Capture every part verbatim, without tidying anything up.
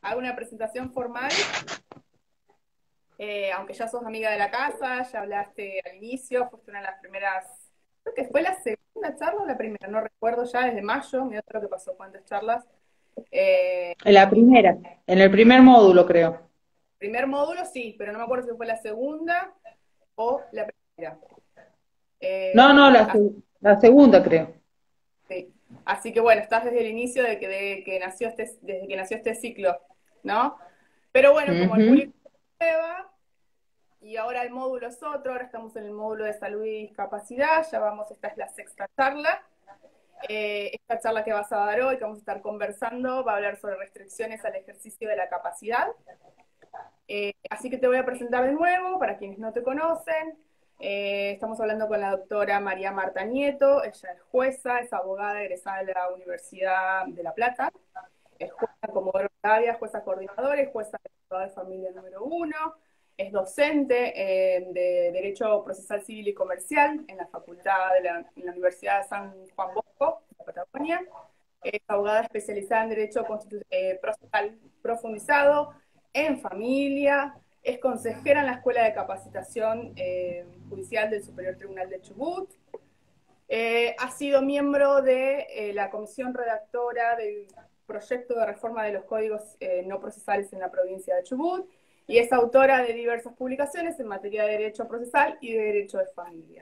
hago una presentación formal, eh, aunque ya sos amiga de la casa, ya hablaste al inicio, fuiste una de las primeras, creo que fue la segunda charla o la primera, no recuerdo ya, desde mayo, mira todo lo que pasó, cuántas charlas. Eh, En la primera, en el primer módulo, creo. primer módulo sí, pero no me acuerdo si fue la segunda o la primera. No, no, Eh, la, se- la segunda, creo. así, así que bueno, estás desde el inicio de que, de que nació este, desde que nació este ciclo, ¿no? Pero bueno, como el Ujú. público nueva, y ahora el módulo es otro, ahora estamos en el módulo de salud y discapacidad, ya vamos, esta es la sexta charla. Eh, esta charla que vas a dar hoy, que vamos a estar conversando, va a hablar sobre restricciones al ejercicio de la capacidad. Eh, así que te voy a presentar de nuevo, para quienes no te conocen. Eh, estamos hablando con la doctora María Marta Nieto, ella es jueza, es abogada egresada de la Universidad de La Plata, es jueza Comodoro Rivadavia, jueza coordinadora y jueza de familia número uno, es docente eh, de Derecho Procesal Civil y Comercial en la Facultad de la, en la Universidad de San Juan Bosco, de Patagonia, es abogada especializada en Derecho eh, Procesal Profundizado, en familia, es consejera en la Escuela de Capacitación eh, Judicial del Superior Tribunal de Chubut, eh, ha sido miembro de eh, la comisión redactora del proyecto de reforma de los códigos eh, no procesales en la provincia de Chubut y es autora de diversas publicaciones en materia de derecho procesal y de derecho de familia.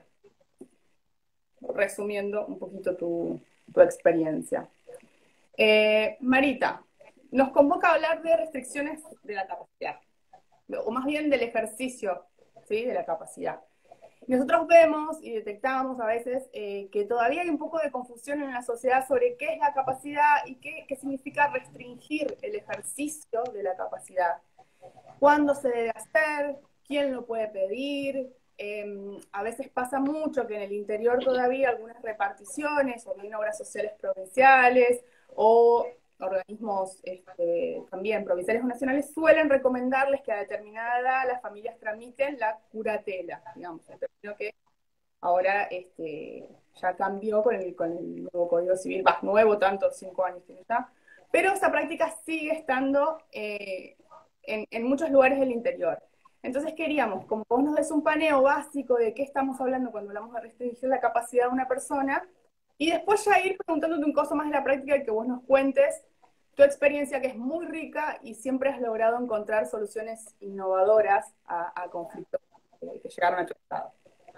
Resumiendo un poquito tu, tu experiencia. Eh, Marita, nos convoca a hablar de restricciones de la capacidad, o más bien del ejercicio, ¿sí?, de la capacidad. Nosotros vemos y detectamos a veces eh, que todavía hay un poco de confusión en la sociedad sobre qué es la capacidad y qué, qué significa restringir el ejercicio de la capacidad. ¿Cuándo se debe hacer? ¿Quién lo puede pedir? Eh, a veces pasa mucho que en el interior todavía algunas reparticiones o bien obras sociales provinciales o organismos este, también provinciales o nacionales suelen recomendarles que a determinada edad las familias tramiten la curatela, digamos, el término que ahora este, ya cambió con el, con el nuevo Código Civil, más nuevo, tanto, cinco años tiene ya, pero esa práctica sigue estando eh, en, en muchos lugares del interior. Entonces queríamos, como vos nos des un paneo básico de qué estamos hablando cuando hablamos de restringir la capacidad de una persona, y después ya ir preguntándote un coso más de la práctica y que vos nos cuentes tu experiencia, que es muy rica y siempre has logrado encontrar soluciones innovadoras a, a conflictos eh, que llegaron a tu estado.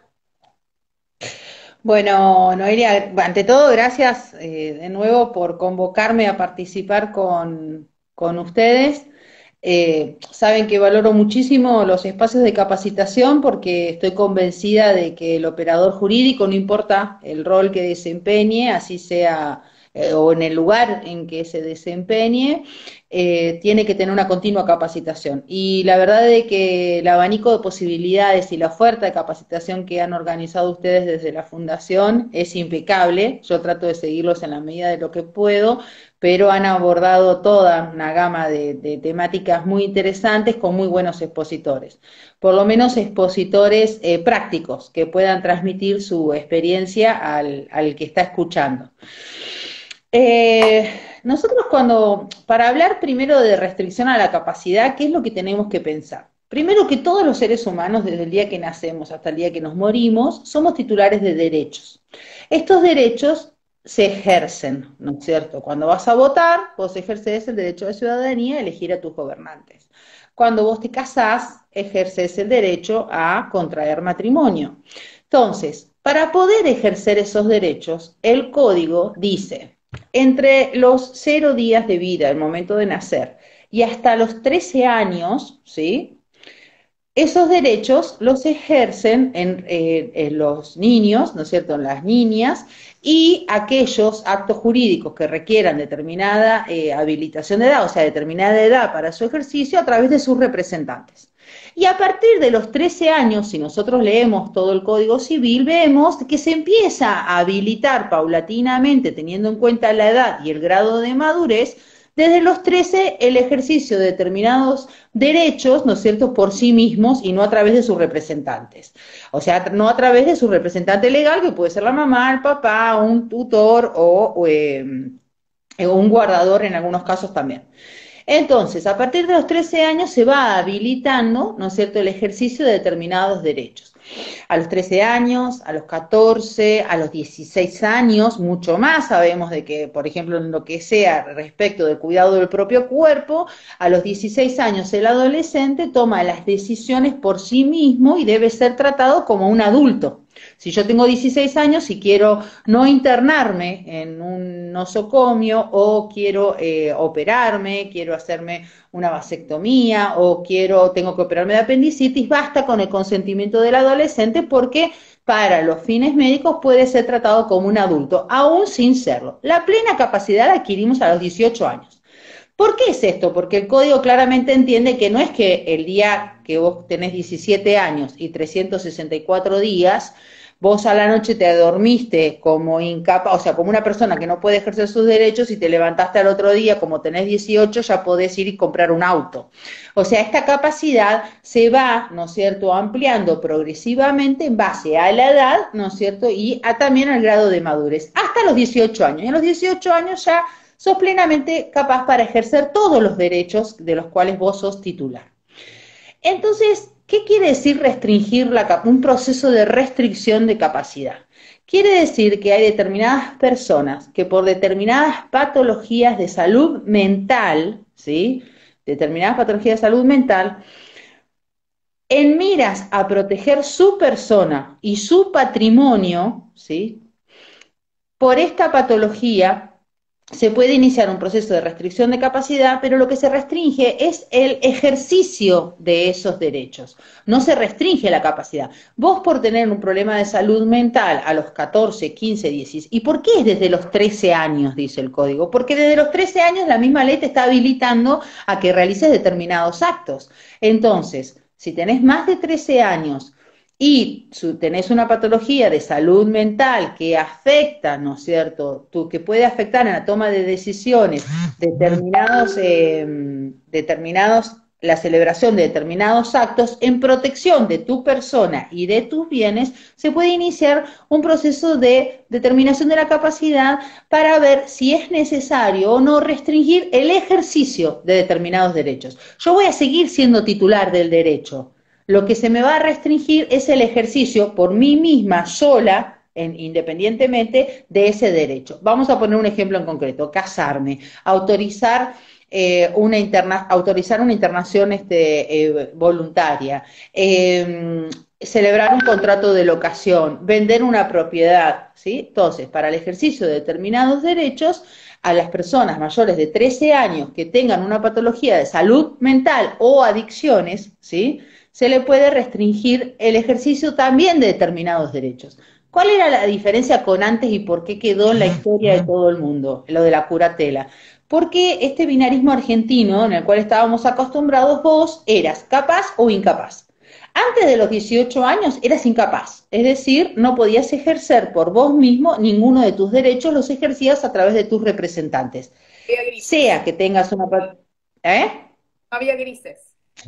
Bueno, Noelia, ante todo, gracias eh, de nuevo por convocarme a participar con, con ustedes. Eh, saben que valoro muchísimo los espacios de capacitación porque estoy convencida de que el operador jurídico, no importa el rol que desempeñe, así sea eh, o en el lugar en que se desempeñe, eh, tiene que tener una continua capacitación. Y la verdad es que el abanico de posibilidades y la oferta de capacitación que han organizado ustedes desde la Fundación es impecable. Yo trato de seguirlos en la medida de lo que puedo, pero han abordado toda una gama de, de temáticas muy interesantes con muy buenos expositores. Por lo menos expositores eh, prácticos que puedan transmitir su experiencia al, al que está escuchando. Eh, nosotros cuando, para hablar primero de restricción a la capacidad, ¿qué es lo que tenemos que pensar? Primero que todos los seres humanos, desde el día que nacemos hasta el día que nos morimos, somos titulares de derechos. Estos derechos se ejercen, ¿no es cierto? Cuando vas a votar, vos ejerces el derecho de ciudadanía a elegir a tus gobernantes. Cuando vos te casás, ejerces el derecho a contraer matrimonio. Entonces, para poder ejercer esos derechos, el código dice: entre los cero días de vida, el momento de nacer, y hasta los trece años, ¿sí?, esos derechos los ejercen en, eh, en los niños, ¿no es cierto?, en las niñas, y aquellos actos jurídicos que requieran determinada eh, habilitación de edad, o sea, determinada edad para su ejercicio, a través de sus representantes. Y a partir de los trece años, si nosotros leemos todo el Código Civil, vemos que se empieza a habilitar paulatinamente, teniendo en cuenta la edad y el grado de madurez, desde los trece el ejercicio de determinados derechos, ¿no es cierto?, por sí mismos y no a través de sus representantes. O sea, no a través de su representante legal, que puede ser la mamá, el papá, un tutor o, o eh, un guardador en algunos casos también. Entonces, a partir de los trece años se va habilitando, ¿no es cierto?, el ejercicio de determinados derechos. A los trece años, a los catorce, a los dieciséis años, mucho más sabemos de que, por ejemplo, en lo que sea respecto del cuidado del propio cuerpo, a los dieciséis años el adolescente toma las decisiones por sí mismo y debe ser tratado como un adulto. Si yo tengo dieciséis años y quiero no internarme en un nosocomio o quiero eh, operarme, quiero hacerme una vasectomía o quiero, tengo que operarme de apendicitis, basta con el consentimiento del adolescente porque para los fines médicos puede ser tratado como un adulto, aún sin serlo. La plena capacidad la adquirimos a los dieciocho años. ¿Por qué es esto? Porque el código claramente entiende que no es que el día que vos tenés diecisiete años y trescientos sesenta y cuatro días, vos a la noche te dormiste como incapaz, o sea, como una persona que no puede ejercer sus derechos y te levantaste al otro día, como tenés dieciocho, ya podés ir y comprar un auto. O sea, esta capacidad se va, ¿no es cierto?, ampliando progresivamente en base a la edad, ¿no es cierto?, y a, también al grado de madurez, hasta los dieciocho años. Y a los dieciocho años ya sos plenamente capaz para ejercer todos los derechos de los cuales vos sos titular. Entonces, ¿qué quiere decir restringir la, un proceso de restricción de capacidad? Quiere decir que hay determinadas personas que por determinadas patologías de salud mental, ¿sí?, determinadas patologías de salud mental, en miras a proteger su persona y su patrimonio, ¿sí?, por esta patología se puede iniciar un proceso de restricción de capacidad, pero lo que se restringe es el ejercicio de esos derechos. No se restringe la capacidad. Vos por tener un problema de salud mental a los catorce, quince, dieciséis, ¿y por qué es desde los trece años, dice el código? Porque desde los trece años la misma ley te está habilitando a que realices determinados actos. Entonces, si tenés más de trece años y tenés una patología de salud mental que afecta, ¿no es cierto?, tú, que puede afectar en la toma de decisiones determinados, eh, determinados, la celebración de determinados actos en protección de tu persona y de tus bienes, se puede iniciar un proceso de determinación de la capacidad para ver si es necesario o no restringir el ejercicio de determinados derechos. Yo voy a seguir siendo titular del derecho. Lo que se me va a restringir es el ejercicio por mí misma, sola, en, independientemente de ese derecho. Vamos a poner un ejemplo en concreto: casarme, autorizar, eh, una, interna, autorizar una internación este, eh, voluntaria, eh, celebrar un contrato de locación, vender una propiedad, ¿sí? Entonces, para el ejercicio de determinados derechos, a las personas mayores de trece años que tengan una patología de salud mental o adicciones, ¿sí?, se le puede restringir el ejercicio también de determinados derechos. ¿Cuál era la diferencia con antes y por qué quedó en la historia de todo el mundo, lo de la curatela? Porque este binarismo argentino, en el cual estábamos acostumbrados, vos eras capaz o incapaz. Antes de los dieciocho años eras incapaz, es decir, no podías ejercer por vos mismo ninguno de tus derechos, los ejercías a través de tus representantes. Sea que tengas una... ¿Eh? No había grises.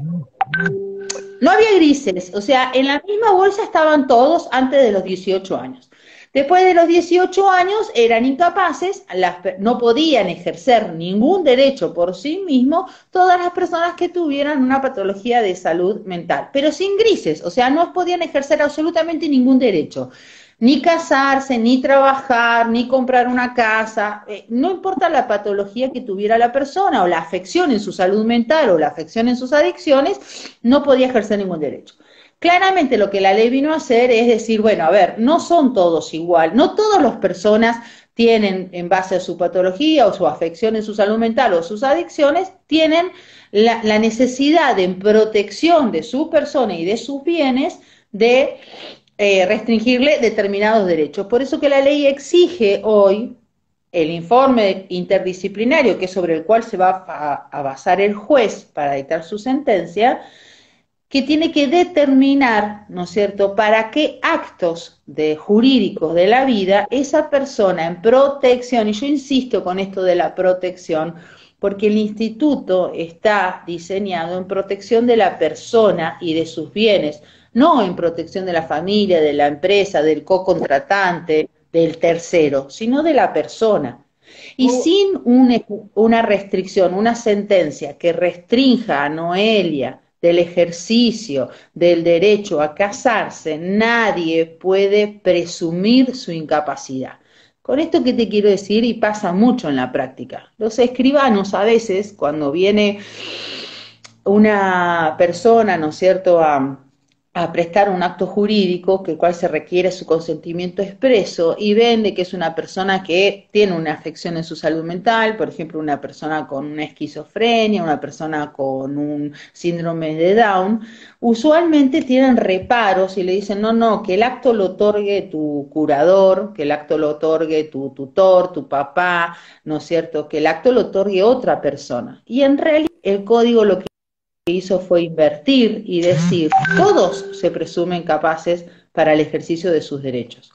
No había grises, o sea, en la misma bolsa estaban todos antes de los dieciocho años. Después de los dieciocho años eran incapaces, las, no podían ejercer ningún derecho por sí mismos todas las personas que tuvieran una patología de salud mental, pero sin grises, o sea, no podían ejercer absolutamente ningún derecho. Ni casarse, ni trabajar, ni comprar una casa, eh, no importa la patología que tuviera la persona o la afección en su salud mental o la afección en sus adicciones, no podía ejercer ningún derecho. Claramente lo que la ley vino a hacer es decir, bueno, a ver, no son todos igual, no todas las personas tienen, en base a su patología o su afección en su salud mental o sus adicciones, tienen la, la necesidad de protección de su persona y de sus bienes de Eh, restringirle determinados derechos. Por eso que la ley exige hoy el informe interdisciplinario, que es sobre el cual se va a, a basar el juez para dictar su sentencia, que tiene que determinar, ¿no es cierto?, para qué actos de jurídicos de la vida esa persona en protección, y yo insisto con esto de la protección, porque el instituto está diseñado en protección de la persona y de sus bienes, no en protección de la familia, de la empresa, del co-contratante, del tercero, sino de la persona. Y sin un, una restricción, una sentencia que restrinja a Noelia del ejercicio del derecho a casarse, nadie puede presumir su incapacidad. Con esto que te quiero decir, y pasa mucho en la práctica, los escribanos a veces, cuando viene una persona, ¿no es cierto?, a, a prestar un acto jurídico, que el cual se requiere su consentimiento expreso, y ven de que es una persona que tiene una afección en su salud mental, por ejemplo, una persona con una esquizofrenia, una persona con un síndrome de Down, usualmente tienen reparos y le dicen, no, no, que el acto lo otorgue tu curador, que el acto lo otorgue tu tutor, tu papá, ¿no es cierto?, que el acto lo otorgue otra persona. Y en realidad el código lo que hizo fue invertir y decir, todos se presumen capaces para el ejercicio de sus derechos.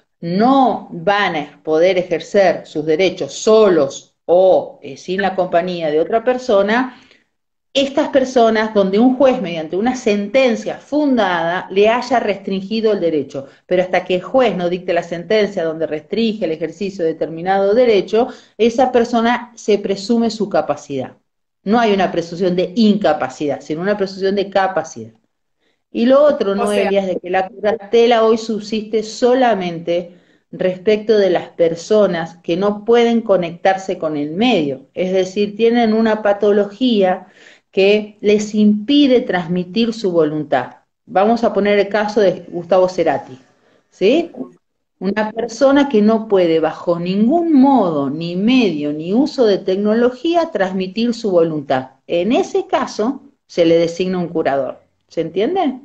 No van a poder ejercer sus derechos solos o eh, sin la compañía de otra persona estas personas donde un juez mediante una sentencia fundada le haya restringido el derecho, pero hasta que el juez no dicte la sentencia donde restringe el ejercicio de determinado derecho, esa persona se presume su capacidad. No hay una presunción de incapacidad, sino una presunción de capacidad. Y lo otro, O sea, Noelia, es de que la curatela hoy subsiste solamente respecto de las personas que no pueden conectarse con el medio, es decir, tienen una patología que les impide transmitir su voluntad. Vamos a poner el caso de Gustavo Cerati, ¿sí? Una persona que no puede bajo ningún modo, ni medio, ni uso de tecnología transmitir su voluntad. En ese caso se le designa un curador. ¿Se entiende?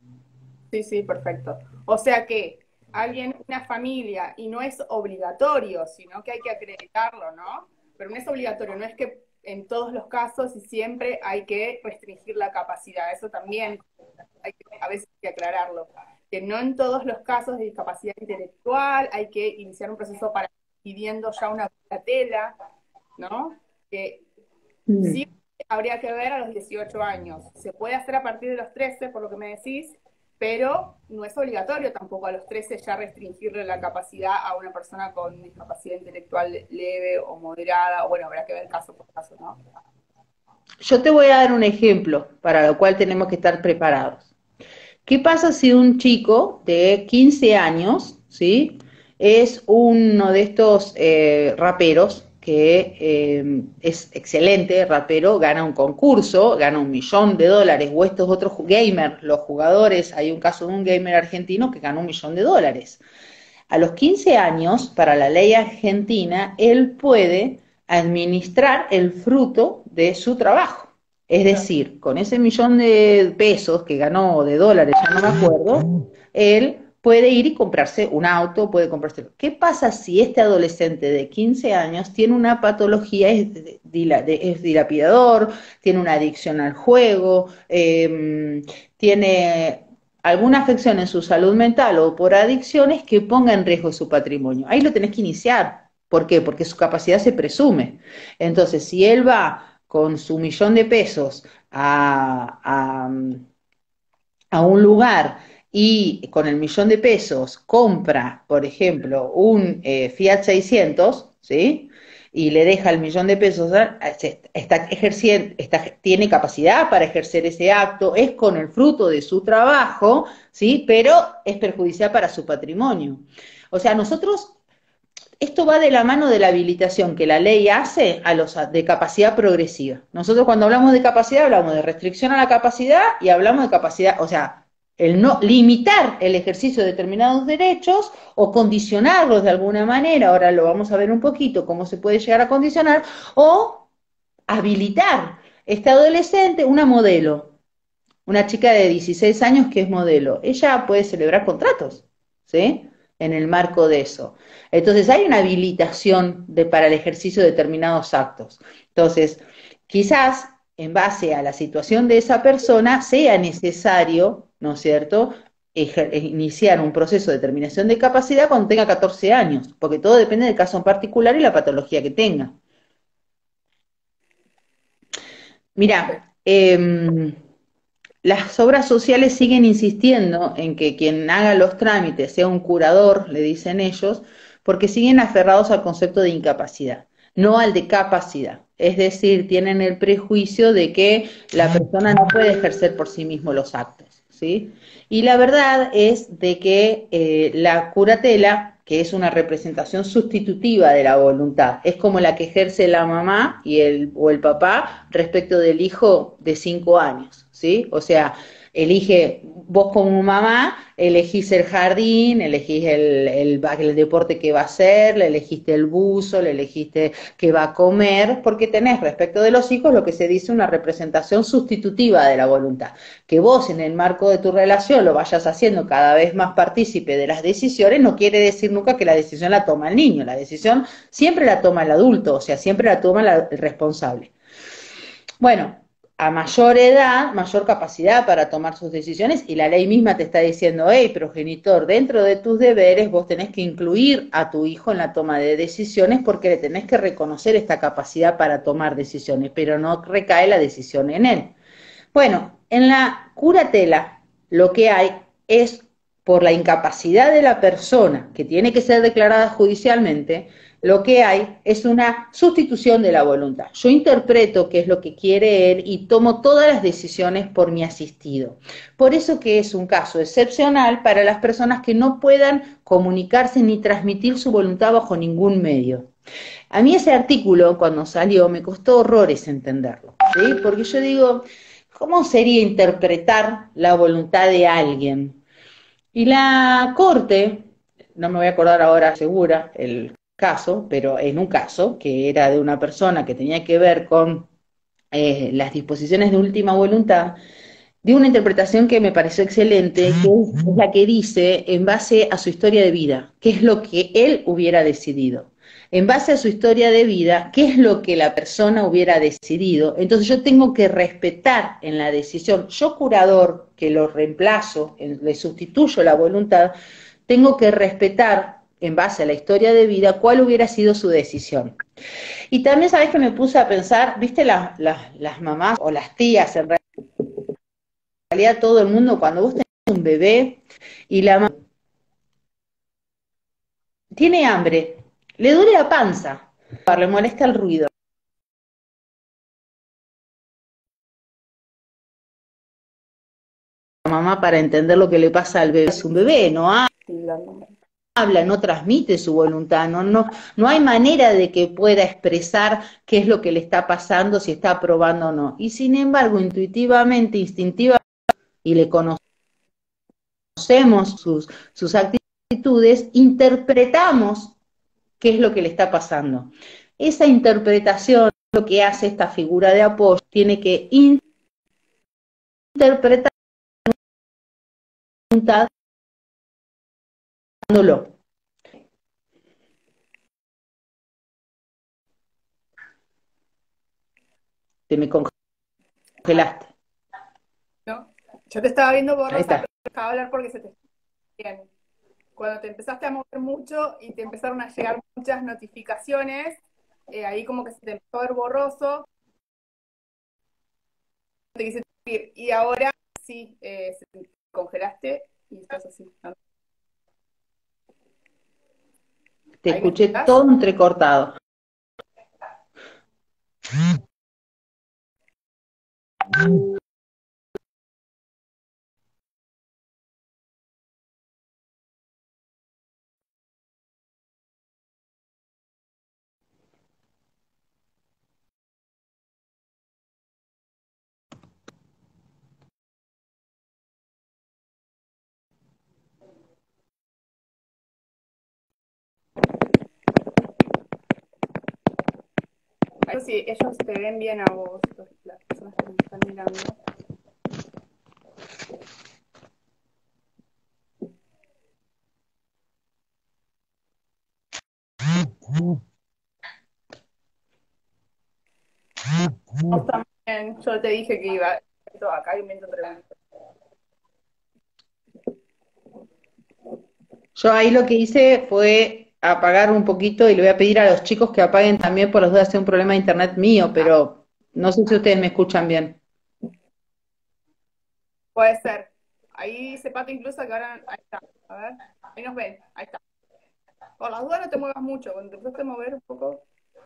sí, sí, perfecto. O sea que alguien, una familia, y no es obligatorio, sino que hay que acreditarlo, ¿no? Pero no es obligatorio, no es que en todos los casos y siempre hay que restringir la capacidad. Eso también hay que, a veces hay que aclararlo. Que no en todos los casos de discapacidad intelectual hay que iniciar un proceso para pidiendo ya una curatela, ¿no? Que sí habría que ver a los dieciocho años. Se puede hacer a partir de los trece, por lo que me decís, pero no es obligatorio tampoco a los trece ya restringirle la capacidad a una persona con discapacidad intelectual leve o moderada, o bueno, habrá que ver caso por caso, ¿no? Yo te voy a dar un ejemplo para lo cual tenemos que estar preparados. ¿Qué pasa si un chico de quince años, ¿sí?, es uno de estos eh, raperos que eh, es excelente rapero, gana un concurso, gana un millón de dólares, o estos otros gamers, los jugadores, hay un caso de un gamer argentino que ganó un millón de dólares. A los quince años, para la ley argentina, él puede administrar el fruto de su trabajo. Es decir, con ese millón de pesos que ganó, de dólares, ya no me acuerdo, él puede ir y comprarse un auto, puede comprarse... ¿Qué pasa si este adolescente de quince años tiene una patología, es, es dilapidador, tiene una adicción al juego, eh, tiene alguna afección en su salud mental o por adicciones que ponga en riesgo su patrimonio? Ahí lo tenés que iniciar. ¿Por qué? Porque su capacidad se presume. Entonces, si él va con su millón de pesos a, a, a un lugar y con el millón de pesos compra, por ejemplo, un eh, Fiat seiscientos, ¿sí?, y le deja el millón de pesos, está ejerciendo, está, tiene capacidad para ejercer ese acto, es con el fruto de su trabajo, ¿sí?, pero es perjudicial para su patrimonio. O sea, nosotros, esto va de la mano de la habilitación que la ley hace a los de capacidad progresiva. Nosotros cuando hablamos de capacidad hablamos de restricción a la capacidad y hablamos de capacidad, o sea, el no limitar el ejercicio de determinados derechos o condicionarlos de alguna manera, ahora lo vamos a ver un poquito cómo se puede llegar a condicionar, o habilitar. Este adolescente, una modelo, una chica de dieciséis años que es modelo, ella puede celebrar contratos, ¿sí?, en el marco de eso. Entonces hay una habilitación de, para el ejercicio de determinados actos. Entonces, quizás en base a la situación de esa persona sea necesario, ¿no es cierto?, Ejer iniciar un proceso de determinación de capacidad cuando tenga catorce años, porque todo depende del caso en particular y la patología que tenga. Mira, eh, las obras sociales siguen insistiendo en que quien haga los trámites sea un curador, le dicen ellos, porque siguen aferrados al concepto de incapacidad, no al de capacidad. Es decir, tienen el prejuicio de que la persona no puede ejercer por sí mismo los actos, ¿sí? Y la verdad es de que eh, la curatela, que es una representación sustitutiva de la voluntad, es como la que ejerce la mamá y el, o el papá respecto del hijo de cinco años, ¿sí? O sea, elige, vos como mamá, elegís el jardín, elegís el, el, el deporte que va a hacer, le elegiste el buzo, le elegiste qué va a comer, porque tenés respecto de los hijos lo que se dice una representación sustitutiva de la voluntad. Que vos en el marco de tu relación lo vayas haciendo cada vez más partícipe de las decisiones, no quiere decir nunca que la decisión la toma el niño, la decisión siempre la toma el adulto, o sea, siempre la toma la, el responsable. Bueno, a mayor edad, mayor capacidad para tomar sus decisiones y la ley misma te está diciendo, hey, progenitor, dentro de tus deberes vos tenés que incluir a tu hijo en la toma de decisiones porque le tenés que reconocer esta capacidad para tomar decisiones, pero no recae la decisión en él. Bueno, en la curatela lo que hay es, por la incapacidad de la persona, que tiene que ser declarada judicialmente, lo que hay es una sustitución de la voluntad. Yo interpreto qué es lo que quiere él y tomo todas las decisiones por mi asistido. Por eso que es un caso excepcional para las personas que no puedan comunicarse ni transmitir su voluntad bajo ningún medio. A mí ese artículo, cuando salió, me costó horrores entenderlo, ¿sí? Porque yo digo, ¿cómo sería interpretar la voluntad de alguien? Y la corte, no me voy a acordar ahora segura el caso, pero en un caso que era de una persona que tenía que ver con eh, las disposiciones de última voluntad, dio una interpretación que me pareció excelente, que es la que dice en base a su historia de vida, qué es lo que él hubiera decidido. En base a su historia de vida, qué es lo que la persona hubiera decidido. Entonces yo tengo que respetar en la decisión, yo curador, que lo reemplazo, le sustituyo la voluntad, tengo que respetar en base a la historia de vida cuál hubiera sido su decisión. Y también sabes que me puse a pensar, viste las, las, las mamás o las tías en realidad todo el mundo, cuando vos tenés un bebé y la mamá tiene hambre, le duele la panza, le molesta el ruido. La mamá para entender lo que le pasa al bebé es un bebé, no habla, no transmite su voluntad, no, no, no hay manera de que pueda expresar qué es lo que le está pasando, si está aprobando o no. Y sin embargo, intuitivamente, instintivamente, y le conocemos sus, sus actitudes, interpretamos qué es lo que le está pasando. Esa interpretación, lo que hace esta figura de apoyo, tiene que interpretar dándolo. Te me congelaste. ¿No? Yo te estaba viendo Ahí borrosa, está. pero dejaba hablar porque se te bien. Cuando te empezaste a mover mucho y te empezaron a llegar muchas notificaciones, eh, ahí como que se te empezó a ver borroso, te quise decir, y ahora sí, eh, se te congelaste y estás así, ¿no? Te ¿Ahí me escuché escuchás? todo entrecortado. Eso sí, ellos te ven bien a vos, las personas que me están mirando. Vos también, yo te dije que iba. Acá hay un viento tremendo. Yo ahí lo que hice fue apagar un poquito y le voy a pedir a los chicos que apaguen también por las dudas, de un problema de internet mío, pero no sé si ustedes me escuchan bien. Puede ser. Ahí se pata incluso que ahora. Ahí está. A ver. Ahí nos ven. Ahí está. Por las dudas no te muevas mucho, cuando te empiezas a mover un poco.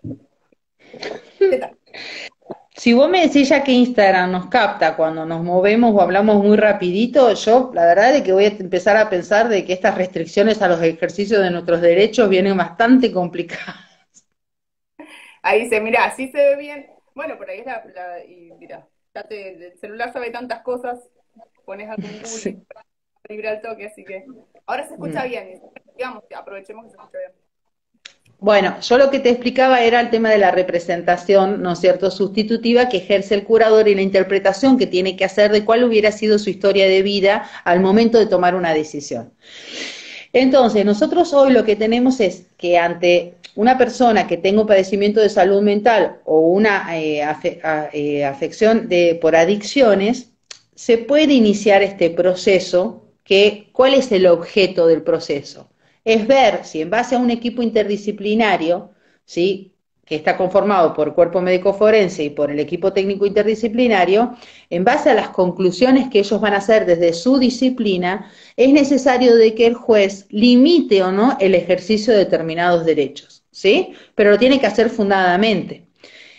¿Qué tal? Si vos me decís ya que Instagram nos capta cuando nos movemos o hablamos muy rapidito, yo la verdad es que voy a empezar a pensar de que estas restricciones a los ejercicios de nuestros derechos vienen bastante complicadas. Ahí dice, mira, así se ve bien. Bueno, por ahí es la, la- y mira, ya te- el celular sabe tantas cosas, pones algún Google Sí. y vibra al toque, así que ahora se escucha Mm. bien, digamos, aprovechemos que se escucha bien. Bueno, yo lo que te explicaba era el tema de la representación, ¿no es cierto?, sustitutiva que ejerce el curador y la interpretación que tiene que hacer de cuál hubiera sido su historia de vida al momento de tomar una decisión. Entonces, nosotros hoy lo que tenemos es que ante una persona que tenga un padecimiento de salud mental o una eh, afe, a, eh, afección de, por adicciones, se puede iniciar este proceso, que, ¿cuál es el objeto del proceso? Es ver si en base a un equipo interdisciplinario, ¿sí?, que está conformado por el cuerpo médico forense y por el equipo técnico interdisciplinario, en base a las conclusiones que ellos van a hacer desde su disciplina, es necesario de que el juez limite o no el ejercicio de determinados derechos, ¿sí? Pero lo tiene que hacer fundadamente.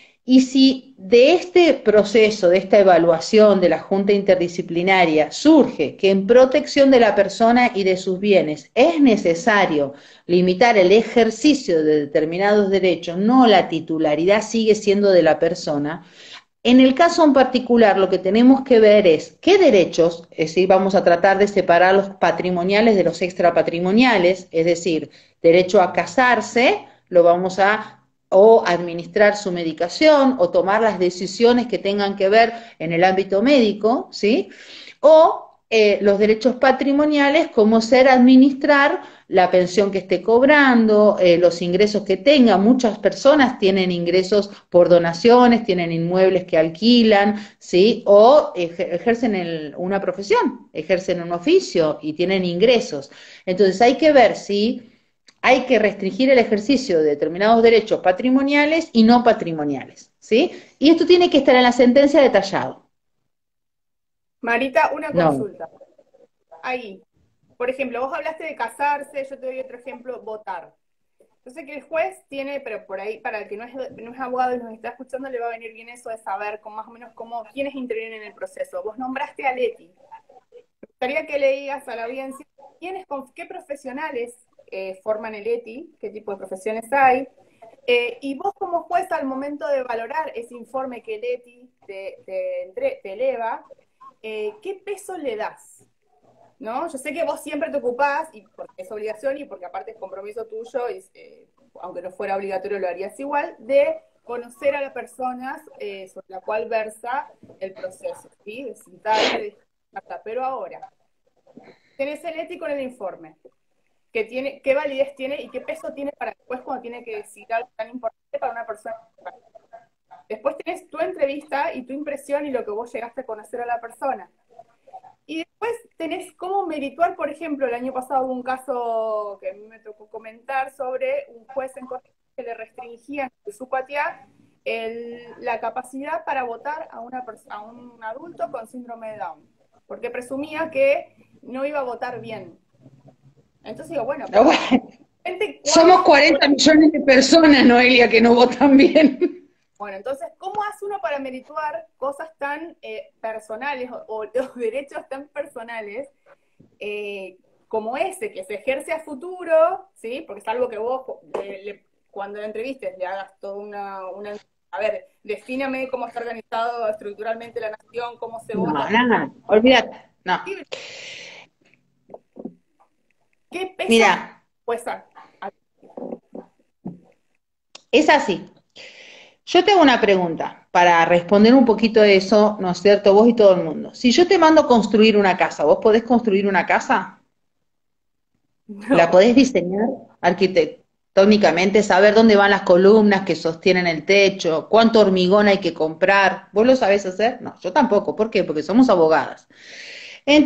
Y si de este proceso, de esta evaluación de la Junta Interdisciplinaria surge que en protección de la persona y de sus bienes es necesario limitar el ejercicio de determinados derechos, no la titularidad sigue siendo de la persona, en el caso en particular, lo que tenemos que ver es qué derechos, es decir, vamos a tratar de separar los patrimoniales de los extrapatrimoniales, es decir, derecho a casarse, lo vamos a o administrar su medicación o tomar las decisiones que tengan que ver en el ámbito médico, ¿sí? O eh, los derechos patrimoniales, como ser administrar la pensión que esté cobrando, eh, los ingresos que tenga. Muchas personas tienen ingresos por donaciones, tienen inmuebles que alquilan, ¿sí? O ejercen el, una profesión, ejercen un oficio y tienen ingresos. Entonces hay que ver si hay que restringir el ejercicio de determinados derechos patrimoniales y no patrimoniales, ¿sí? Y esto tiene que estar en la sentencia detallado. Marita, una No. consulta. Ahí, por ejemplo, vos hablaste de casarse, yo te doy otro ejemplo, votar. Yo sé que el juez tiene, pero por ahí, para el que no es, no es abogado y nos está escuchando, le va a venir bien eso de saber con más o menos cómo, quiénes intervienen en el proceso. Vos nombraste a Leti. Me gustaría que le digas a la audiencia quiénes, qué profesionales eh, forman el E T I, qué tipo de profesiones hay, eh, y vos como juez al momento de valorar ese informe que el E T I te, te, te eleva, eh, ¿qué peso le das? ¿No? Yo sé que vos siempre te ocupás, y porque es obligación y porque aparte es compromiso tuyo, y, eh, aunque no fuera obligatorio lo harías igual, de conocer a las personas eh, sobre la cual versa el proceso, ¿sí? De sentarte, de pero ahora, tenés el ético en el informe, que tiene, qué validez tiene y qué peso tiene para después cuando tiene que decir algo tan importante para una persona. Después tenés tu entrevista y tu impresión y lo que vos llegaste a conocer a la persona. Y después tenés cómo merituar, por ejemplo, el año pasado hubo un caso que a mí me tocó comentar sobre un juez en Corrientes que le restringía en su cuatiá la capacidad para votar a, una a un adulto con síndrome de Down, porque presumía que no iba a votar bien. Entonces digo, bueno, pero Bueno, somos ¿cuánto? cuarenta millones de personas, Noelia, que no votan bien. Bueno, entonces, ¿cómo hace uno para merituar cosas tan eh, personales o, o, los derechos tan personales eh, como ese, que se ejerce a futuro, ¿sí? Porque es algo que vos, le, le, cuando la entrevistes, le hagas toda una, una... A ver, defíname cómo está organizado estructuralmente la nación, cómo se No, vota. nada, olvídate, no. ¿Qué peso? Mira, Pues, a, a... es así. Yo tengo una pregunta para responder un poquito de eso, ¿no es cierto? Vos y todo el mundo. Si yo te mando construir una casa, ¿vos podés construir una casa? ¿La No. podés diseñar arquitectónicamente, saber dónde van las columnas que sostienen el techo, cuánto hormigón hay que comprar? ¿Vos lo sabés hacer? No, yo tampoco. ¿Por qué? Porque somos abogadas.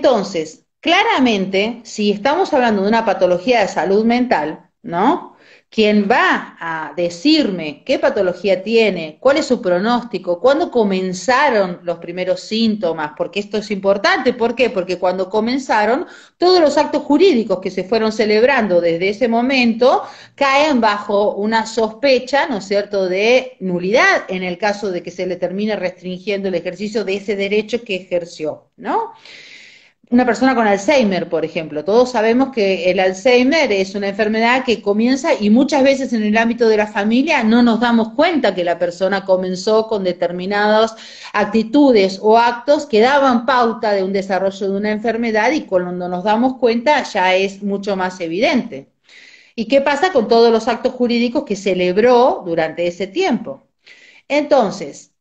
Entonces, claramente, si estamos hablando de una patología de salud mental, ¿no? quien va a decirme qué patología tiene, cuál es su pronóstico, cuándo comenzaron los primeros síntomas, porque esto es importante, ¿por qué? Porque cuando comenzaron, todos los actos jurídicos que se fueron celebrando desde ese momento caen bajo una sospecha, ¿no es cierto?, de nulidad en el caso de que se le termine restringiendo el ejercicio de ese derecho que ejerció, ¿no? Una persona con Alzheimer, por ejemplo. Todos sabemos que el Alzheimer es una enfermedad que comienza y muchas veces en el ámbito de la familia no nos damos cuenta que la persona comenzó con determinadas actitudes o actos que daban pauta de un desarrollo de una enfermedad y cuando nos damos cuenta ya es mucho más evidente. ¿Y qué pasa con todos los actos jurídicos que celebró durante ese tiempo? Entonces,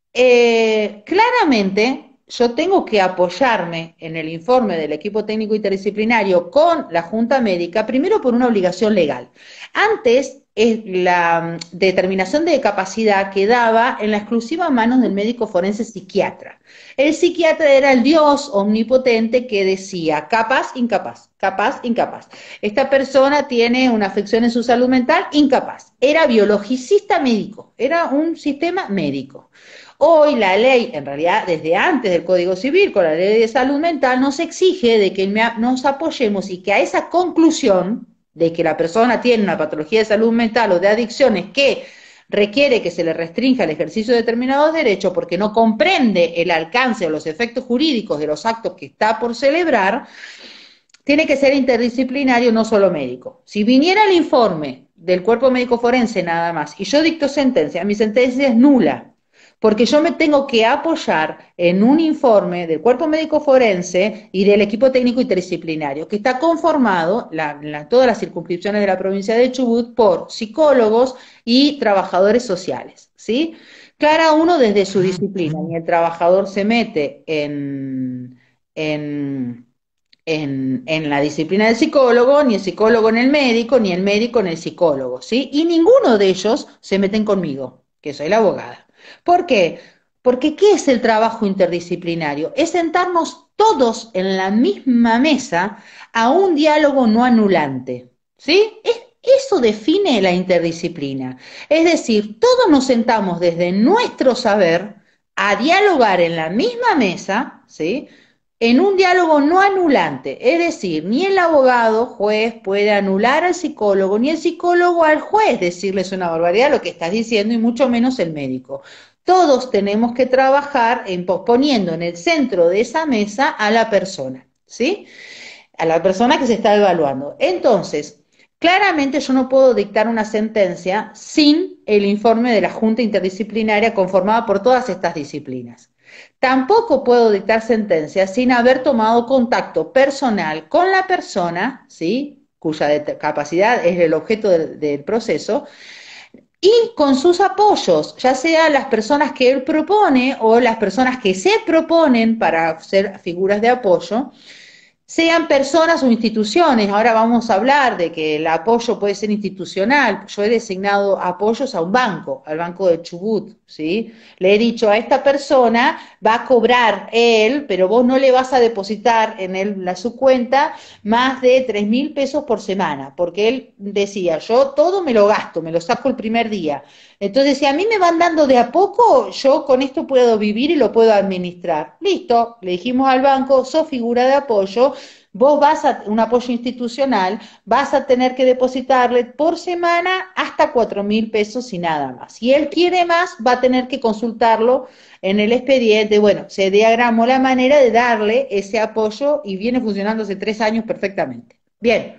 eh, claramente yo tengo que apoyarme en el informe del equipo técnico interdisciplinario con la Junta Médica, primero por una obligación legal. Antes, eh, la determinación de capacidad quedaba en la exclusiva manos del médico forense psiquiatra. El psiquiatra era el Dios omnipotente que decía capaz, incapaz, capaz, incapaz. Esta persona tiene una afección en su salud mental, incapaz. Era biologicista médico, era un sistema médico. Hoy la ley, en realidad desde antes del Código Civil, con la ley de salud mental, nos exige de que nos apoyemos y que a esa conclusión de que la persona tiene una patología de salud mental o de adicciones que requiere que se le restrinja el ejercicio de determinados derechos porque no comprende el alcance o los efectos jurídicos de los actos que está por celebrar, tiene que ser interdisciplinario, no solo médico. Si viniera el informe del cuerpo médico forense nada más y yo dicto sentencia, mi sentencia es nula, porque yo me tengo que apoyar en un informe del cuerpo médico forense y del equipo técnico interdisciplinario, que está conformado, la, la, todas las circunscripciones de la provincia de Chubut, por psicólogos y trabajadores sociales, ¿sí? Cada uno desde su disciplina, ni el trabajador se mete en, en, en, en la disciplina del psicólogo, ni el psicólogo en el médico, ni el médico en el psicólogo, ¿sí? Y ninguno de ellos se meten conmigo, que soy la abogada. ¿Por qué? Porque ¿qué es el trabajo interdisciplinario? Es sentarnos todos en la misma mesa a un diálogo no anulante, ¿sí? Es, eso define la interdisciplina. Es decir, todos nos sentamos desde nuestro saber a dialogar en la misma mesa, ¿sí?, en un diálogo no anulante, es decir, ni el abogado, juez, puede anular al psicólogo, ni el psicólogo al juez decirles una barbaridad lo que estás diciendo, y mucho menos el médico. Todos tenemos que trabajar en posponiendo en el centro de esa mesa a la persona, ¿sí? A la persona que se está evaluando. Entonces, claramente yo no puedo dictar una sentencia sin el informe de la Junta Interdisciplinaria conformada por todas estas disciplinas. Tampoco puedo dictar sentencia sin haber tomado contacto personal con la persona, ¿sí?, cuya capacidad es el objeto del, del proceso, y con sus apoyos, ya sea las personas que él propone o las personas que se proponen para ser figuras de apoyo, sean personas o instituciones. Ahora vamos a hablar de que el apoyo puede ser institucional. Yo he designado apoyos a un banco, al Banco de Chubut, ¿sí? Le he dicho a esta persona, va a cobrar él, pero vos no le vas a depositar en él, la, su cuenta más de tres mil pesos por semana, porque él decía, yo todo me lo gasto, me lo saco el primer día. Entonces, si a mí me van dando de a poco, yo con esto puedo vivir y lo puedo administrar. Listo, le dijimos al banco, sos figura de apoyo, vos vas a, un apoyo institucional, vas a tener que depositarle por semana hasta cuatro mil pesos y nada más. Si él quiere más, va a tener que consultarlo en el expediente. Bueno, se diagramó la manera de darle ese apoyo y viene funcionando hace tres años perfectamente. Bien,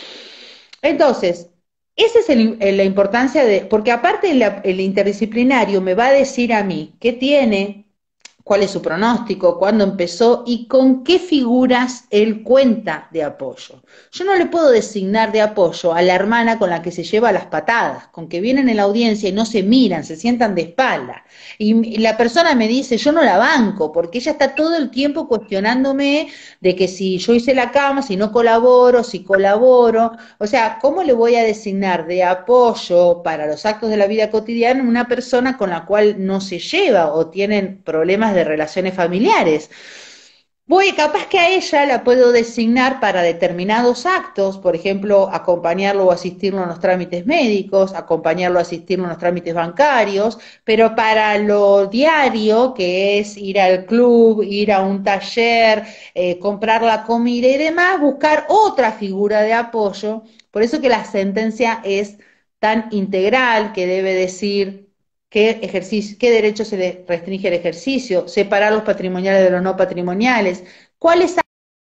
entonces, esa es el, la importancia de, porque aparte el, el interdisciplinario me va a decir a mí qué tiene, cuál es su pronóstico, cuándo empezó y con qué figuras él cuenta de apoyo. Yo no le puedo designar de apoyo a la hermana con la que se lleva las patadas, con que vienen en la audiencia y no se miran, se sientan de espalda. Y la persona me dice, yo no la banco, porque ella está todo el tiempo cuestionándome de que si yo hice la cama, si no colaboro, si colaboro. O sea, ¿cómo le voy a designar de apoyo para los actos de la vida cotidiana a una persona con la cual no se lleva o tienen problemas de relaciones familiares? Voy, capaz que a ella la puedo designar para determinados actos, por ejemplo, acompañarlo o asistirlo en los trámites médicos, acompañarlo o asistirlo en los trámites bancarios, pero para lo diario, que es ir al club, ir a un taller, eh, comprar la comida y demás, buscar otra figura de apoyo. Por eso que la sentencia es tan integral, que debe decir qué ejercicio, qué derecho se le restringe el ejercicio, separar los patrimoniales de los no patrimoniales, cuáles,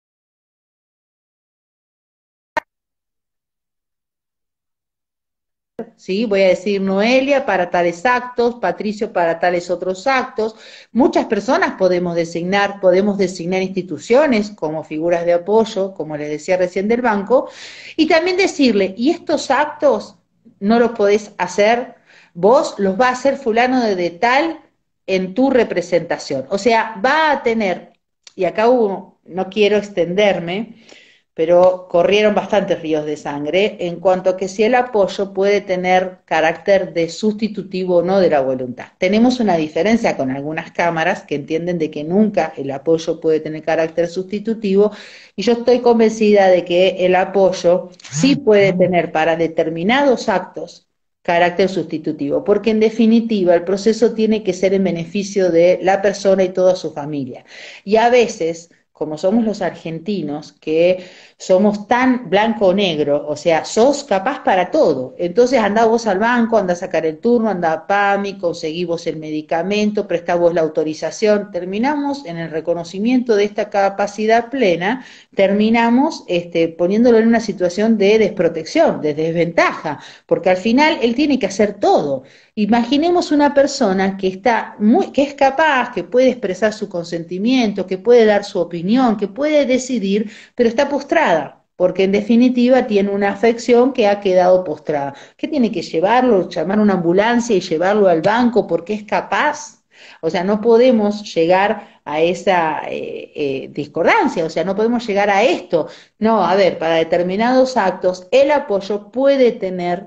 sí, voy a decir Noelia para tales actos, Patricio para tales otros actos. Muchas personas podemos designar, podemos designar instituciones como figuras de apoyo, como les decía recién del banco, y también decirle, y estos actos no los podés hacer vos, los va a hacer fulano de, de tal en tu representación. O sea, va a tener, y acá hubo, no quiero extenderme, pero corrieron bastantes ríos de sangre en cuanto a que si el apoyo puede tener carácter de sustitutivo o no de la voluntad. Tenemos una diferencia con algunas cámaras que entienden de que nunca el apoyo puede tener carácter sustitutivo, y yo estoy convencida de que el apoyo sí puede tener para determinados actos carácter sustitutivo, porque en definitiva el proceso tiene que ser en beneficio de la persona y toda su familia. Y a veces, como somos los argentinos, que somos tan blanco o negro, o sea, sos capaz para todo. Entonces andá vos al banco, andá a sacar el turno, andá a PAMI, conseguí vos el medicamento, prestá vos la autorización. Terminamos en el reconocimiento de esta capacidad plena, terminamos este, poniéndolo en una situación de desprotección, de desventaja, porque al final él tiene que hacer todo. Imaginemos una persona que está muy, que es capaz, que puede expresar su consentimiento, que puede dar su opinión, que puede decidir, pero está postrada, porque en definitiva tiene una afección que ha quedado postrada. ¿Qué tiene que llevarlo, llamar una ambulancia y llevarlo al banco porque es capaz? O sea, no podemos llegar a esa eh, eh, discordancia, o sea, no podemos llegar a esto. No, a ver, para determinados actos el apoyo puede tener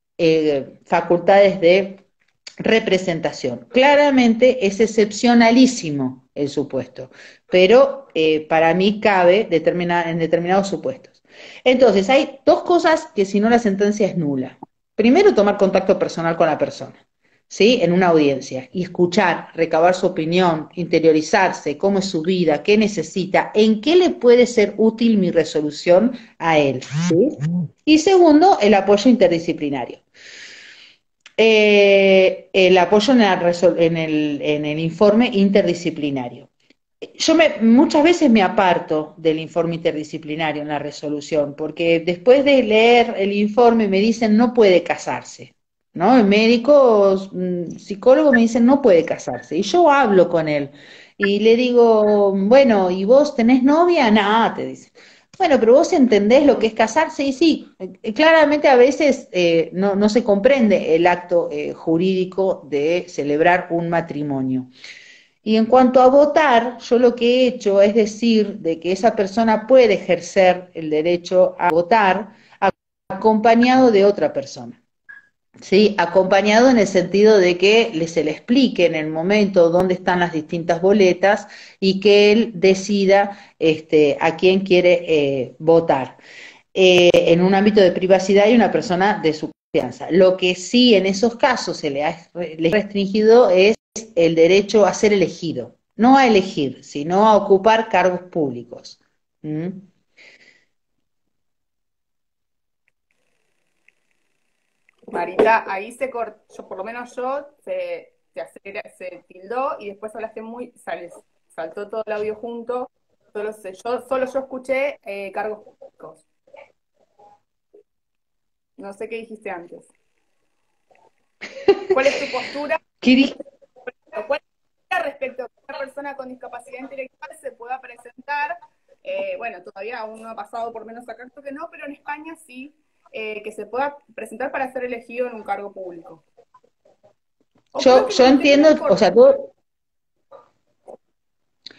eh, facultades de representación. Claramente es excepcionalísimo el supuesto, pero eh, para mí cabe determinar, en determinados supuestos. Entonces, hay dos cosas que si no la sentencia es nula. Primero, tomar contacto personal con la persona, ¿sí? En una audiencia, y escuchar, recabar su opinión, interiorizarse, cómo es su vida, qué necesita, en qué le puede ser útil mi resolución a él, ¿sí? Y segundo, el apoyo interdisciplinario. Eh, el apoyo en, la en, el, en, el, informe interdisciplinario. Yo me, muchas veces me aparto del informe interdisciplinario en la resolución, porque después de leer el informe me dicen no puede casarse, ¿no? El médico, psicólogo me dicen no puede casarse, y yo hablo con él y le digo, bueno, ¿y vos tenés novia? Nada, te dice. Bueno, pero vos entendés lo que es casarse, y sí, eh, claramente a veces eh, no, no, se comprende el acto eh, jurídico de celebrar un matrimonio. Y en cuanto a votar, yo lo que he hecho es decir de que esa persona puede ejercer el derecho a votar acompañado de otra persona. ¿Sí? Acompañado en el sentido de que se le explique en el momento dónde están las distintas boletas y que él decida este, a quién quiere eh, votar. Eh, en un ámbito de privacidad y una persona de su confianza. Lo que sí en esos casos se le ha restringido es el derecho a ser elegido, no a elegir, sino a ocupar cargos públicos. ¿Mm? Marita, ahí se cortó, por lo menos yo, se, se, se tildó y después hablaste muy, sales, saltó todo el audio junto, solo, yo, solo yo escuché eh, cargos públicos. No sé qué dijiste antes. ¿Cuál es tu postura? ¿Qué ¿Cuál es respecto a que una persona con discapacidad intelectual se pueda presentar? Eh, bueno, todavía aún no ha pasado, por menos acá creo que no, pero en España sí, eh, que se pueda presentar para ser elegido en un cargo público. Yo, yo entiendo, o sea, todo,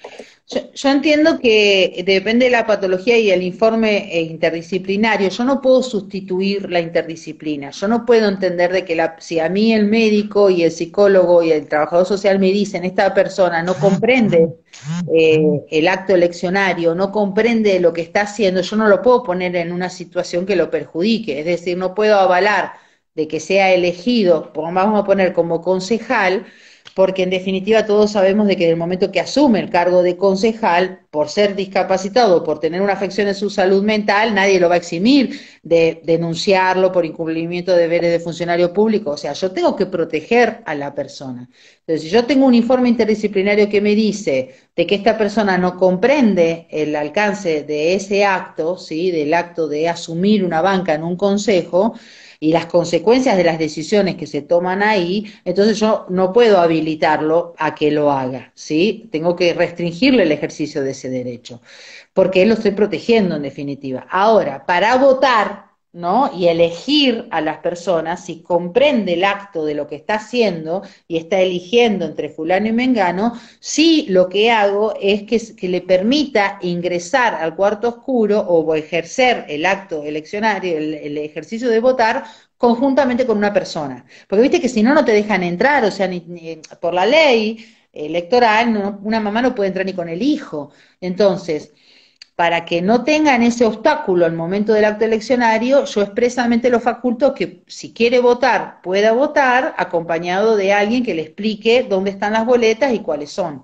Yo, yo entiendo que depende de la patología y el informe eh, interdisciplinario. Yo no puedo sustituir la interdisciplina. Yo no puedo entender de que la, si a mí el médico y el psicólogo y el trabajador social me dicen esta persona no comprende eh, el acto eleccionario, no comprende lo que está haciendo, yo no lo puedo poner en una situación que lo perjudique. Es decir, no puedo avalar de que sea elegido, vamos a poner como concejal, porque en definitiva todos sabemos de que en el momento que asume el cargo de concejal, por ser discapacitado, por tener una afección en su salud mental, nadie lo va a eximir de denunciarlo por incumplimiento de deberes de funcionario público. O sea, yo tengo que proteger a la persona. Entonces, si yo tengo un informe interdisciplinario que me dice de que esta persona no comprende el alcance de ese acto, ¿sí? Del acto de asumir una banca en un consejo, y las consecuencias de las decisiones que se toman ahí, entonces yo no puedo habilitarlo a que lo haga, ¿sí? Tengo que restringirle el ejercicio de ese derecho, porque él lo estoy protegiendo en definitiva. Ahora, para votar, ¿no? Y elegir a las personas, si comprende el acto de lo que está haciendo y está eligiendo entre fulano y mengano, sí lo que hago es que, que le permita ingresar al cuarto oscuro o ejercer el acto eleccionario, el, el ejercicio de votar conjuntamente con una persona. Porque viste que si no, no te dejan entrar, o sea, ni, ni, por la ley electoral, no, una mamá no puede entrar ni con el hijo. Entonces, para que no tengan ese obstáculo al momento del acto eleccionario, yo expresamente lo faculto que si quiere votar, pueda votar acompañado de alguien que le explique dónde están las boletas y cuáles son.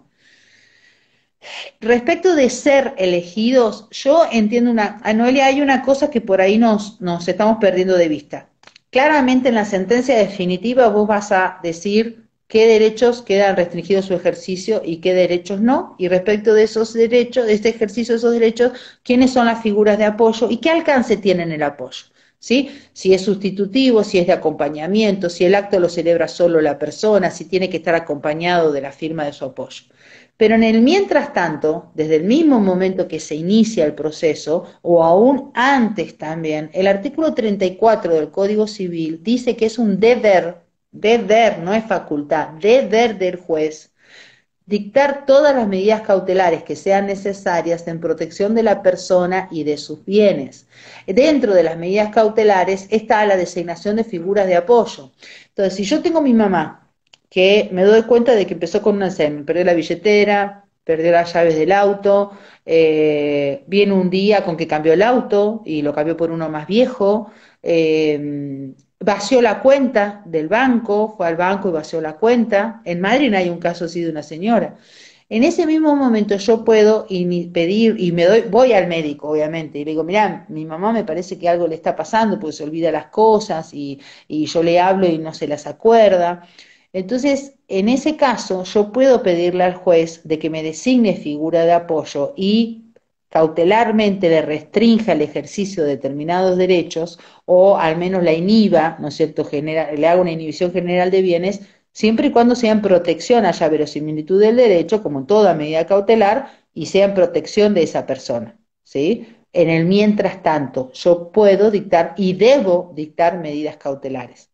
Respecto de ser elegidos, yo entiendo una, a Noelia, hay una cosa que por ahí nos, nos estamos perdiendo de vista. Claramente en la sentencia definitiva vos vas a decir qué derechos quedan restringidos su ejercicio y qué derechos no, y respecto de esos derechos, de este ejercicio de esos derechos, quiénes son las figuras de apoyo y qué alcance tienen el apoyo, ¿sí? Si es sustitutivo, si es de acompañamiento, si el acto lo celebra solo la persona, si tiene que estar acompañado de la firma de su apoyo. Pero en el mientras tanto, desde el mismo momento que se inicia el proceso, o aún antes también, el artículo treinta y cuatro del Código Civil dice que es un deber, deber, no es facultad, deber del juez, dictar todas las medidas cautelares que sean necesarias en protección de la persona y de sus bienes. Dentro de las medidas cautelares está la designación de figuras de apoyo. Entonces, si yo tengo a mi mamá, que me doy cuenta de que empezó con un Alzheimer, perdió la billetera, perdió las llaves del auto, eh, viene un día con que cambió el auto y lo cambió por uno más viejo, eh, vació la cuenta del banco, fue al banco y vació la cuenta. En Madrid hay un caso así de una señora. En ese mismo momento yo puedo pedir, y me doy, voy al médico, obviamente, y le digo, mirá, mi mamá me parece que algo le está pasando, porque se olvida las cosas, y, y yo le hablo y no se las acuerda. Entonces, en ese caso, yo puedo pedirle al juez de que me designe figura de apoyo y cautelarmente le restrinja el ejercicio de determinados derechos o al menos la inhiba, ¿no es cierto?, genera, le haga una inhibición general de bienes, siempre y cuando sea en protección, haya verosimilitud del derecho, como en toda medida cautelar, y sea en protección de esa persona, ¿sí? En el mientras tanto, yo puedo dictar y debo dictar medidas cautelares.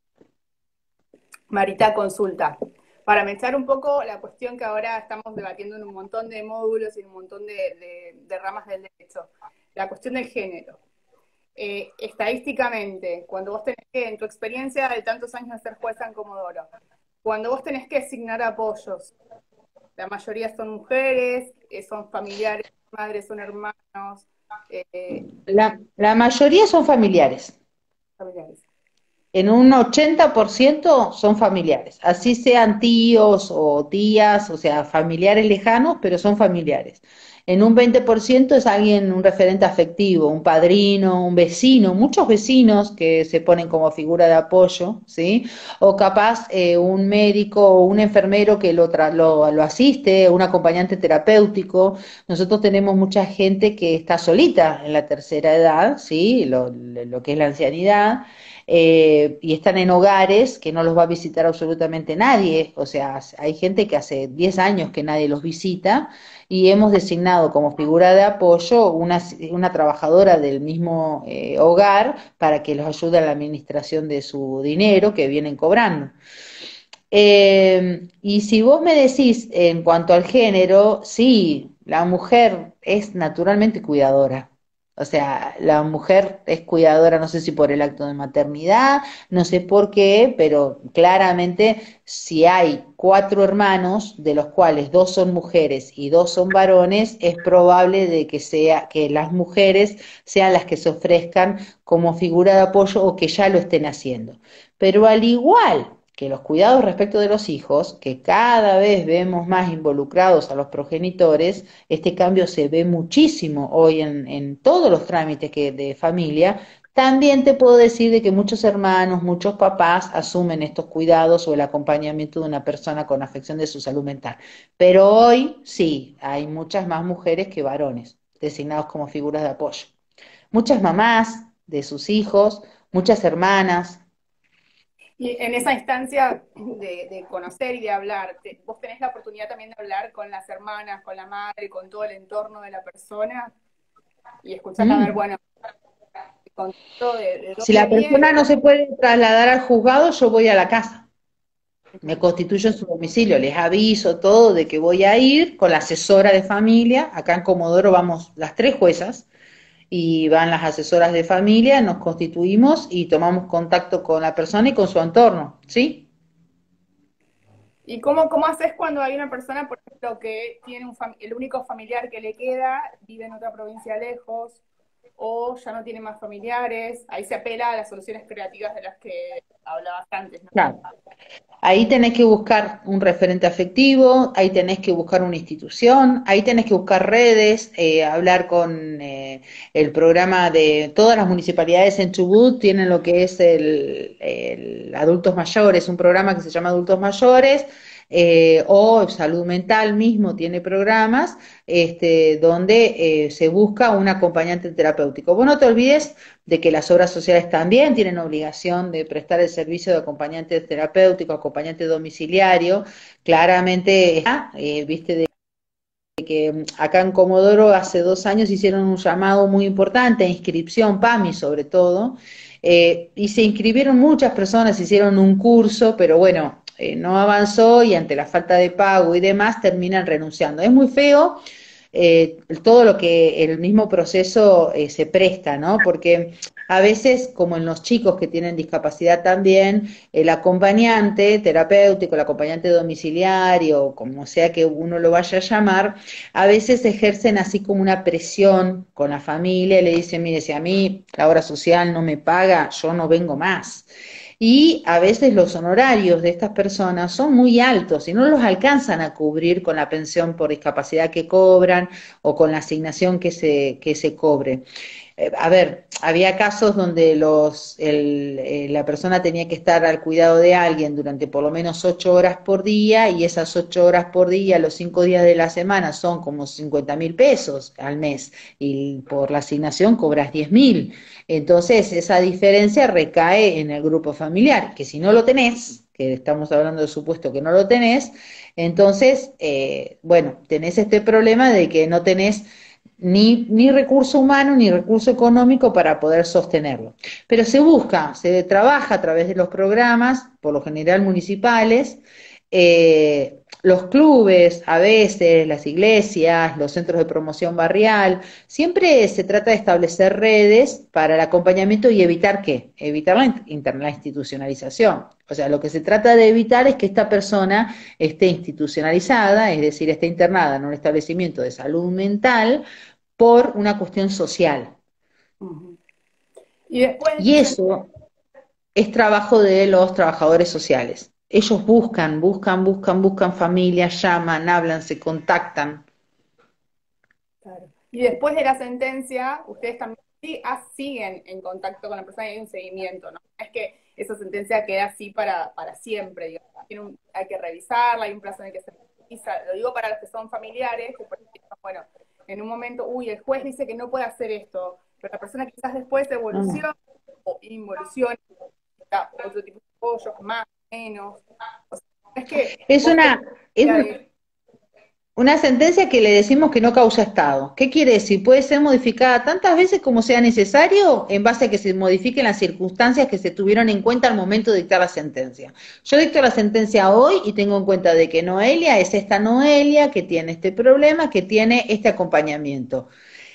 Marita, consulta. Para mezclar un poco la cuestión que ahora estamos debatiendo en un montón de módulos y en un montón de, de, de ramas del derecho, la cuestión del género. Eh, estadísticamente, cuando vos tenés que, en tu experiencia de tantos años de ser jueza en Comodoro, cuando vos tenés que asignar apoyos, la mayoría son mujeres, eh, son familiares, madres, son hermanos. Eh, La, la mayoría son familiares. familiares. En un ochenta por ciento son familiares, así sean tíos o tías, o sea, familiares lejanos, pero son familiares. En un veinte por ciento es alguien, un referente afectivo, un padrino, un vecino, muchos vecinos que se ponen como figura de apoyo, ¿sí? O capaz eh, un médico o un enfermero que lo, lo, lo asiste, un acompañante terapéutico. Nosotros tenemos mucha gente que está solita en la tercera edad, ¿sí? Lo, lo que es la ancianidad. Eh, y están en hogares que no los va a visitar absolutamente nadie, o sea, hay gente que hace diez años que nadie los visita y hemos designado como figura de apoyo una, una trabajadora del mismo eh, hogar para que los ayude a la administración de su dinero que vienen cobrando. Eh, y si vos me decís en cuanto al género, sí, la mujer es naturalmente cuidadora. O sea, la mujer es cuidadora, no sé si por el acto de maternidad, no sé por qué, pero claramente si hay cuatro hermanos, de los cuales dos son mujeres y dos son varones, es probable de que sea que las mujeres sean las que se ofrezcan como figura de apoyo o que ya lo estén haciendo. Pero al igual que los cuidados respecto de los hijos, que cada vez vemos más involucrados a los progenitores, este cambio se ve muchísimo hoy en, en todos los trámites que, de familia. También te puedo decir de que muchos hermanos, muchos papás asumen estos cuidados o el acompañamiento de una persona con afección de su salud mental. Pero hoy sí, hay muchas más mujeres que varones designados como figuras de apoyo. Muchas mamás de sus hijos, muchas hermanas. Y en esa instancia de, de conocer y de hablar, te- vos tenés la oportunidad también de hablar con las hermanas, con la madre, con todo el entorno de la persona y escuchar a ver, Mm. bueno, el contexto de, de Si dónde la viene. persona no se puede trasladar al juzgado, yo voy a la casa, me constituyo en su domicilio, les aviso todo de que voy a ir con la asesora de familia, acá en Comodoro vamos las tres juezas y van las asesoras de familia, nos constituimos y tomamos contacto con la persona y con su entorno, ¿sí? ¿Y cómo, cómo haces cuando hay una persona, por ejemplo, que tiene un fam- el único familiar que le queda, vive en otra provincia lejos, o ya no tiene más familiares? Ahí se apela a las soluciones creativas de las que hablabas antes, ¿no? Claro. Ahí tenés que buscar un referente afectivo, ahí tenés que buscar una institución, ahí tenés que buscar redes, eh, hablar con eh, el programa de todas las municipalidades en Chubut, tienen lo que es el, el Adultos Mayores, un programa que se llama Adultos Mayores, eh, o Salud Mental mismo tiene programas este, donde eh, se busca un acompañante terapéutico. Vos no te olvides de que las obras sociales también tienen obligación de prestar el servicio de acompañante terapéutico, acompañante domiciliario. Claramente, eh, viste, de que acá en Comodoro hace dos años hicieron un llamado muy importante, inscripción, PAMI sobre todo, eh, y se inscribieron muchas personas, hicieron un curso, pero bueno, eh, no avanzó y ante la falta de pago y demás terminan renunciando. Es muy feo eh, todo lo que el mismo proceso eh, se presta, ¿no? Porque a veces, como en los chicos que tienen discapacidad también, el acompañante terapéutico, el acompañante domiciliario, como sea que uno lo vaya a llamar, a veces ejercen así como una presión con la familia y le dicen, mire, si a mí la obra social no me paga, yo no vengo más. Y a veces los honorarios de estas personas son muy altos y no los alcanzan a cubrir con la pensión por discapacidad que cobran o con la asignación que se, que se cobre. Eh, a ver, había casos donde los, el, eh, la persona tenía que estar al cuidado de alguien durante por lo menos ocho horas por día y esas ocho horas por día, los cinco días de la semana son como cincuenta mil pesos al mes y por la asignación cobras diez mil. Entonces, esa diferencia recae en el grupo familiar, que si no lo tenés, que estamos hablando de supuesto que no lo tenés, entonces, eh, bueno, tenés este problema de que no tenés ni, ni recurso humano ni recurso económico para poder sostenerlo. Pero se busca, se trabaja a través de los programas, por lo general municipales, eh, los clubes, a veces las iglesias, los centros de promoción barrial, siempre se trata de establecer redes para el acompañamiento y evitar qué, evitar la, inter- la institucionalización. O sea, lo que se trata de evitar es que esta persona esté institucionalizada, es decir, esté internada en un establecimiento de salud mental por una cuestión social. Ujú. Y después, Y eso es trabajo de los trabajadores sociales. Ellos buscan, buscan, buscan, buscan familias, llaman, hablan, se contactan. claro. Y después de la sentencia, ustedes también sí, ah, siguen en contacto con la persona y hay un seguimiento, ¿no? Es que esa sentencia queda así para, para siempre, digamos. Tiene un- hay que revisarla, hay un plazo en el que se revisa. Lo digo para los que son familiares, que por ejemplo, bueno, en un momento, uy, el juez dice que no puede hacer esto, pero la persona quizás después Mm. evoluciona o involuciona, está otro tipo de apoyos, más, menos. O sea, es que Es vos tenés una, es idea de Una sentencia que le decimos que no causa estado. ¿Qué quiere decir? Puede ser modificada tantas veces como sea necesario en base a que se modifiquen las circunstancias que se tuvieron en cuenta al momento de dictar la sentencia. Yo dicto la sentencia hoy y tengo en cuenta de que Noelia es esta Noelia, que tiene este problema, que tiene este acompañamiento.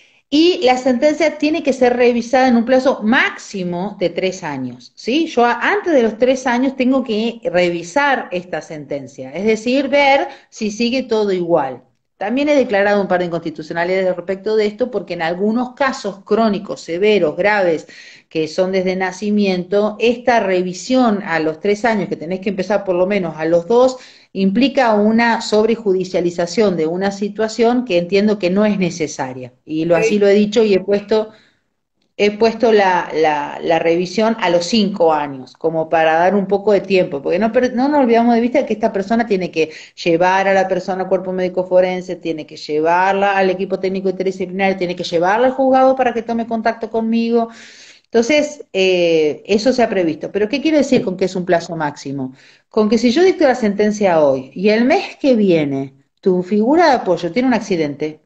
Y la sentencia tiene que ser revisada en un plazo máximo de tres años, ¿sí? Yo antes de los tres años tengo que revisar esta sentencia, es decir, ver si sigue todo igual. También he declarado un par de inconstitucionalidades respecto de esto porque en algunos casos crónicos, severos, graves, que son desde nacimiento, esta revisión a los tres años, que tenés que empezar por lo menos a los dos, implica una sobrejudicialización de una situación que entiendo que no es necesaria. Y lo, así lo he dicho y he puesto, he puesto la, la, la revisión a los cinco años, como para dar un poco de tiempo, porque no, no nos olvidamos de vista que esta persona tiene que llevar a la persona al cuerpo médico forense, tiene que llevarla al equipo técnico interdisciplinario, tiene que llevarla al juzgado para que tome contacto conmigo. Entonces, eh, eso se ha previsto. Pero ¿qué quiero decir con que es un plazo máximo? Con que si yo dicto la sentencia hoy y el mes que viene tu figura de apoyo tiene un accidente,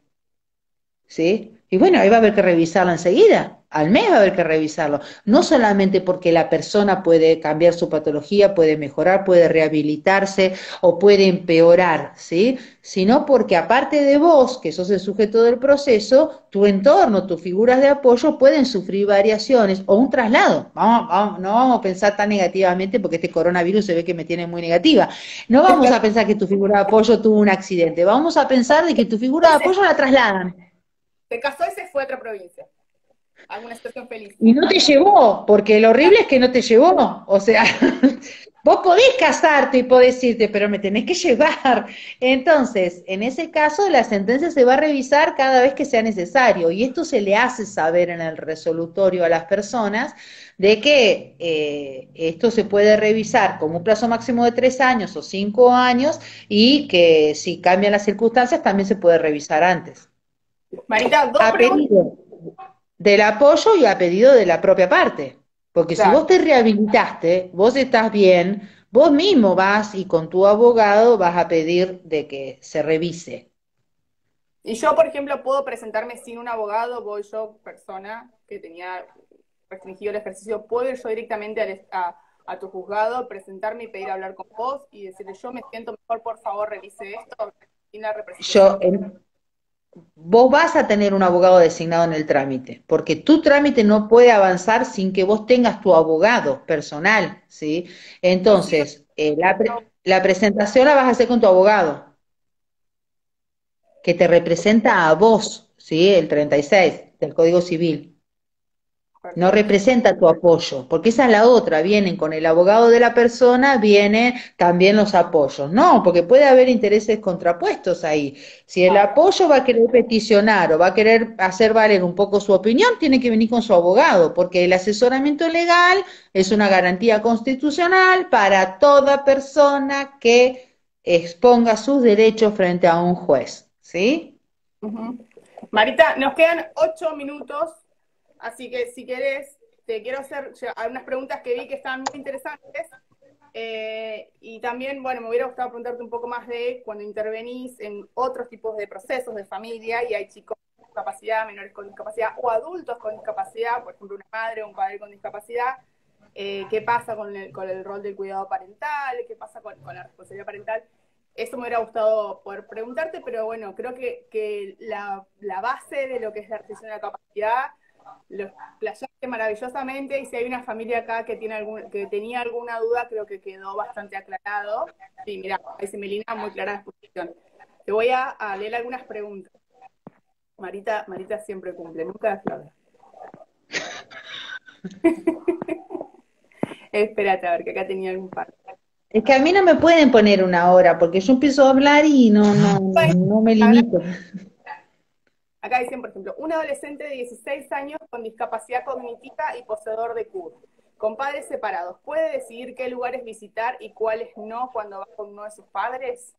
¿sí? Y bueno, ahí va a haber que revisarlo enseguida. Al mes va a haber que revisarlo. No solamente porque la persona puede cambiar su patología, puede mejorar, puede rehabilitarse o puede empeorar, ¿sí? Sino porque aparte de vos, que sos el sujeto del proceso, tu entorno, tus figuras de apoyo pueden sufrir variaciones o un traslado. Vamos, vamos, no vamos a pensar tan negativamente porque este coronavirus se ve que me tiene muy negativa. No vamos a pensar que tu figura de apoyo tuvo un accidente. Vamos a pensar de que tu figura de apoyo la trasladan. Se casó y se fue a otra provincia. Alguna situación feliz. Y no te llevó, porque lo horrible es que no te llevó. O sea, vos podés casarte y podés irte, pero me tenés que llevar. Entonces, en ese caso, la sentencia se va a revisar cada vez que sea necesario. Y esto se le hace saber en el resolutorio a las personas de que eh, esto se puede revisar como un plazo máximo de tres años o cinco años y que si cambian las circunstancias también se puede revisar antes. Marita, dos A preguntas. pedido del apoyo y a pedido de la propia parte. Porque si Claro. vos te rehabilitaste, vos estás bien, vos mismo vas y con tu abogado vas a pedir de que se revise. Y yo, por ejemplo, puedo presentarme sin un abogado, voy yo, persona que tenía restringido el ejercicio, puedo ir yo directamente al- a, a tu juzgado, presentarme y pedir hablar con vos y decirle, yo me siento mejor, por favor, revise esto, sin la representación. Yo, en- vos vas a tener un abogado designado en el trámite, porque tu trámite no puede avanzar sin que vos tengas tu abogado personal, ¿sí? Coincido, Entonces, eh, la, pre- la presentación la vas a hacer con tu abogado, que te representa a vos, ¿sí? El treinta y seis del Código Civil. No perfecto. representa tu apoyo, porque esa es la otra, vienen con el abogado de la persona, vienen también los apoyos. No, porque puede haber intereses contrapuestos ahí. Si el Claro. apoyo va a querer peticionar o va a querer hacer valer un poco su opinión, tiene que venir con su abogado, porque el asesoramiento legal es una garantía constitucional para toda persona que exponga sus derechos frente a un juez, ¿sí? Ujú. Marita, nos quedan ocho minutos, así que si querés, te quiero hacer algunas preguntas que vi que estaban muy interesantes. Eh, y también, bueno, me hubiera gustado preguntarte un poco más de cuando intervenís en otros tipos de procesos de familia y hay chicos con discapacidad, menores con discapacidad o adultos con discapacidad, por ejemplo, una madre o un padre con discapacidad. Eh, ¿qué pasa con el, con el rol del cuidado parental? ¿Qué pasa con, con la responsabilidad parental? Eso me hubiera gustado poder preguntarte, pero bueno, creo que, que la, la base de lo que es la restricción de la capacidad lo explayaste maravillosamente, y si hay una familia acá que tiene algún, que tenía alguna duda, creo que quedó bastante aclarado. Sí, mira, dice Melina, muy clara la exposición. Te voy a, a leer algunas preguntas. Marita, Marita siempre cumple, nunca defrauda. Espérate, a ver, que acá tenía algún par. Es que a mí no me pueden poner una hora, porque yo empiezo a hablar y no, no, no me limito. Acá dicen, por ejemplo, un adolescente de dieciséis años con discapacidad cognitiva y poseedor de C U R, con padres separados, ¿puede decidir qué lugares visitar y cuáles no cuando va con uno de sus padres?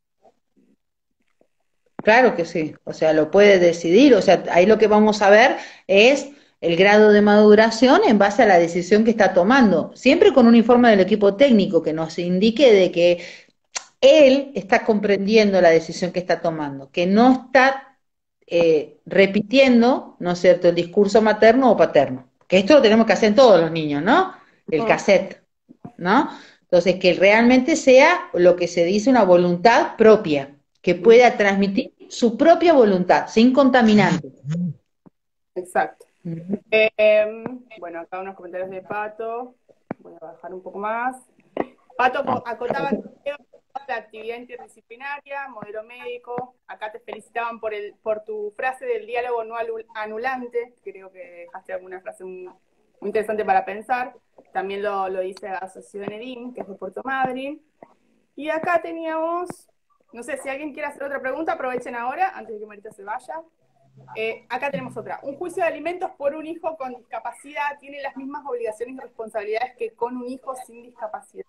Claro que sí, o sea, lo puede decidir, o sea, ahí lo que vamos a ver es el grado de maduración en base a la decisión que está tomando, siempre con un informe del equipo técnico que nos indique de que él está comprendiendo la decisión que está tomando, que no está eh, repitiendo, ¿no es cierto?, el discurso materno o paterno. Que esto lo tenemos que hacer en todos los niños, ¿no? El Mm, cassette, ¿no? Entonces, que realmente sea lo que se dice una voluntad propia, que mm, pueda transmitir su propia voluntad, sin contaminantes. exacto. Ujú. Eh, em, bueno, acá unos comentarios de Pato. Voy a bajar un poco más. Pato acotaba que la actividad interdisciplinaria, modelo médico. Acá te felicitaban por, el, por tu frase del diálogo no anulante. Creo que dejaste alguna frase muy, muy interesante para pensar. También lo, lo dice Asociación Edim, que es de Puerto Madryn. Y acá teníamos, no sé, si alguien quiere hacer otra pregunta, aprovechen ahora, antes de que Marita se vaya. Eh, acá tenemos otra. Un juicio de alimentos por un hijo con discapacidad tiene las mismas obligaciones y responsabilidades que con un hijo sin discapacidad.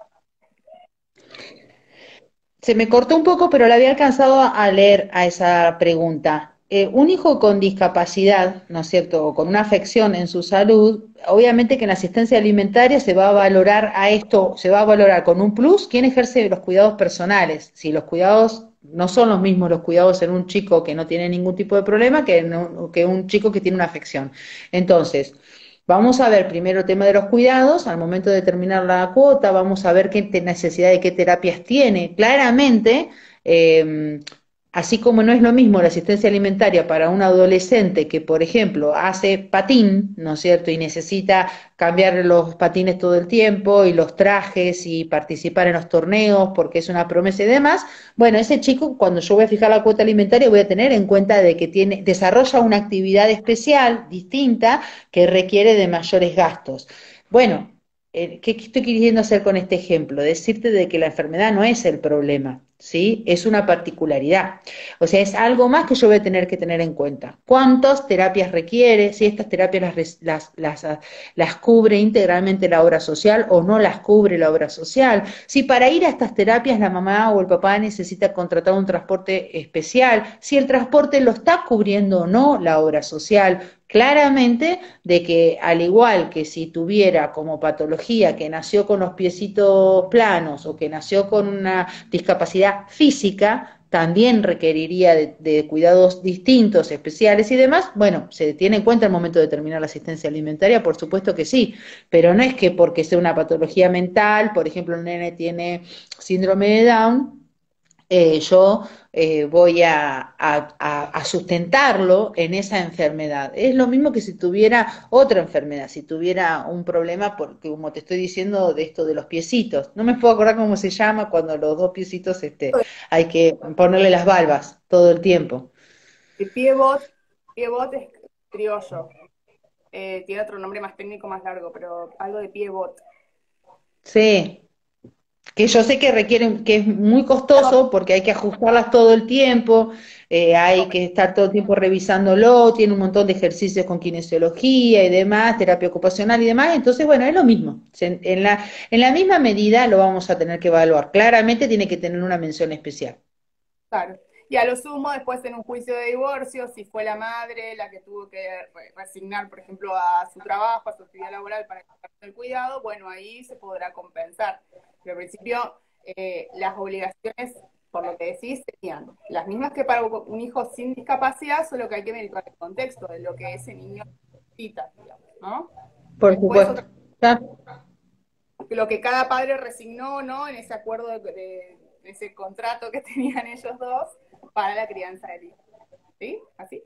Se me cortó un poco, pero la había alcanzado a leer a esa pregunta. Eh, un hijo con discapacidad, ¿no es cierto?, o con una afección en su salud, obviamente que en la asistencia alimentaria se va a valorar a esto, se va a valorar con un plus quién ejerce los cuidados personales. Si los cuidados no son los mismos los cuidados en un chico que no tiene ningún tipo de problema que en un, que un chico que tiene una afección. Entonces, vamos a ver primero el tema de los cuidados, al momento de determinar la cuota, vamos a ver qué necesidad de qué terapias tiene. Claramente, eh, así como no es lo mismo la asistencia alimentaria para un adolescente que, por ejemplo, hace patín, ¿no es cierto?, y necesita cambiar los patines todo el tiempo y los trajes y participar en los torneos porque es una promesa y demás, bueno, ese chico, cuando yo voy a fijar la cuota alimentaria, voy a tener en cuenta de que tiene, desarrolla una actividad especial, distinta, que requiere de mayores gastos. Bueno, eh, ¿qué estoy queriendo hacer con este ejemplo? Decirte de que la enfermedad no es el problema, ¿sí? Es una particularidad. O sea, es algo más que yo voy a tener que tener en cuenta. ¿Cuántas terapias requiere? Si estas terapias las, las, las, las cubre integralmente la obra social o no las cubre la obra social. Si para ir a estas terapias la mamá o el papá necesita contratar un transporte especial, si el transporte lo está cubriendo o no la obra social. Claramente de que al igual que si tuviera como patología que nació con los piecitos planos o que nació con una discapacidad física, también requeriría de, de cuidados distintos, especiales y demás, bueno, se tiene en cuenta al momento de terminar la asistencia alimentaria, por supuesto que sí, pero no es que porque sea una patología mental, por ejemplo, el nene tiene síndrome de Down, eh, yo eh, voy a, a, a, sustentarlo en esa enfermedad. Es lo mismo que si tuviera otra enfermedad, si tuviera un problema, porque como te estoy diciendo, de esto de los piecitos. No me puedo acordar cómo se llama cuando los dos piecitos este, hay que ponerle las valvas todo el tiempo. El piebot, piebot es criollo. Eh, tiene otro nombre más técnico, más largo, pero algo de piebot. Sí, que yo sé que requieren, que es muy No, costoso porque hay que ajustarlas todo el tiempo, eh, hay no, que estar todo el tiempo revisándolo, tiene un montón de ejercicios con kinesiología y demás, terapia ocupacional y demás, entonces bueno, es lo mismo, en, en la, en la misma medida lo vamos a tener que evaluar, claramente tiene que tener una mención especial. claro. Y a lo sumo, después en un juicio de divorcio, si fue la madre la que tuvo que re resignar, por ejemplo, a su trabajo, a su actividad laboral para el cuidado, bueno, ahí se podrá compensar. Pero al principio, eh, las obligaciones, por lo que decís, serían las mismas que para un hijo sin discapacidad, solo que hay que medir el contexto de lo que ese niño necesita, digamos, ¿no? Por Después, otra, supuesto. ¿Ya? lo que cada padre resignó, ¿no? En ese acuerdo, de, de ese contrato que tenían ellos dos para la crianza del hijo. ¿Sí? ¿Así?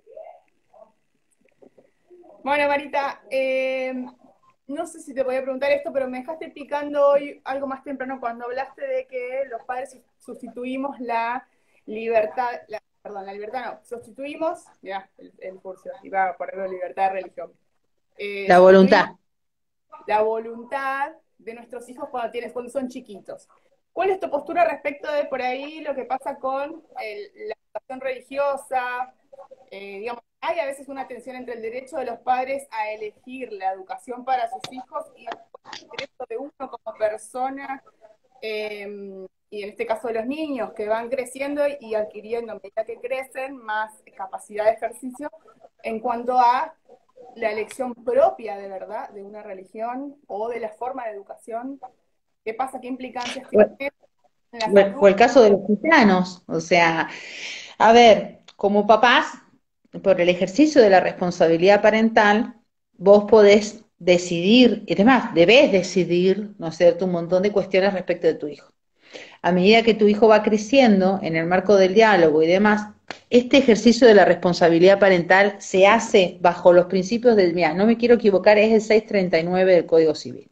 Bueno, Marita, eh, no sé si te voy a preguntar esto, pero me dejaste picando hoy algo más temprano cuando hablaste de que los padres sustituimos la libertad, la, perdón, la libertad no, sustituimos, mirá, el, el curso, iba a ponerlo libertad de religión, eh, La sustituimos voluntad. la voluntad de nuestros hijos cuando, tienes, cuando son chiquitos. ¿Cuál es tu postura respecto de por ahí lo que pasa con el, la educación religiosa? Eh, digamos, hay a veces una tensión entre el derecho de los padres a elegir la educación para sus hijos y el derecho de uno como persona, eh, y en este caso de los niños, que van creciendo y adquiriendo, a medida que crecen, más capacidad de ejercicio en cuanto a la elección propia de verdad de una religión o de la forma de educación. ¿Qué pasa? ¿Qué implicancias Bueno, tiene? en la O salud. o el caso de los gitanos, o sea, a ver, como papás, por el ejercicio de la responsabilidad parental, vos podés decidir, y además debés decidir, ¿no es cierto?, un montón de cuestiones respecto de tu hijo. A medida que tu hijo va creciendo en el marco del diálogo y demás, este ejercicio de la responsabilidad parental se hace bajo los principios del, mira, no me quiero equivocar, es el seiscientos treinta y nueve del Código Civil.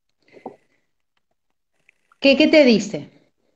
¿Qué, qué te dice?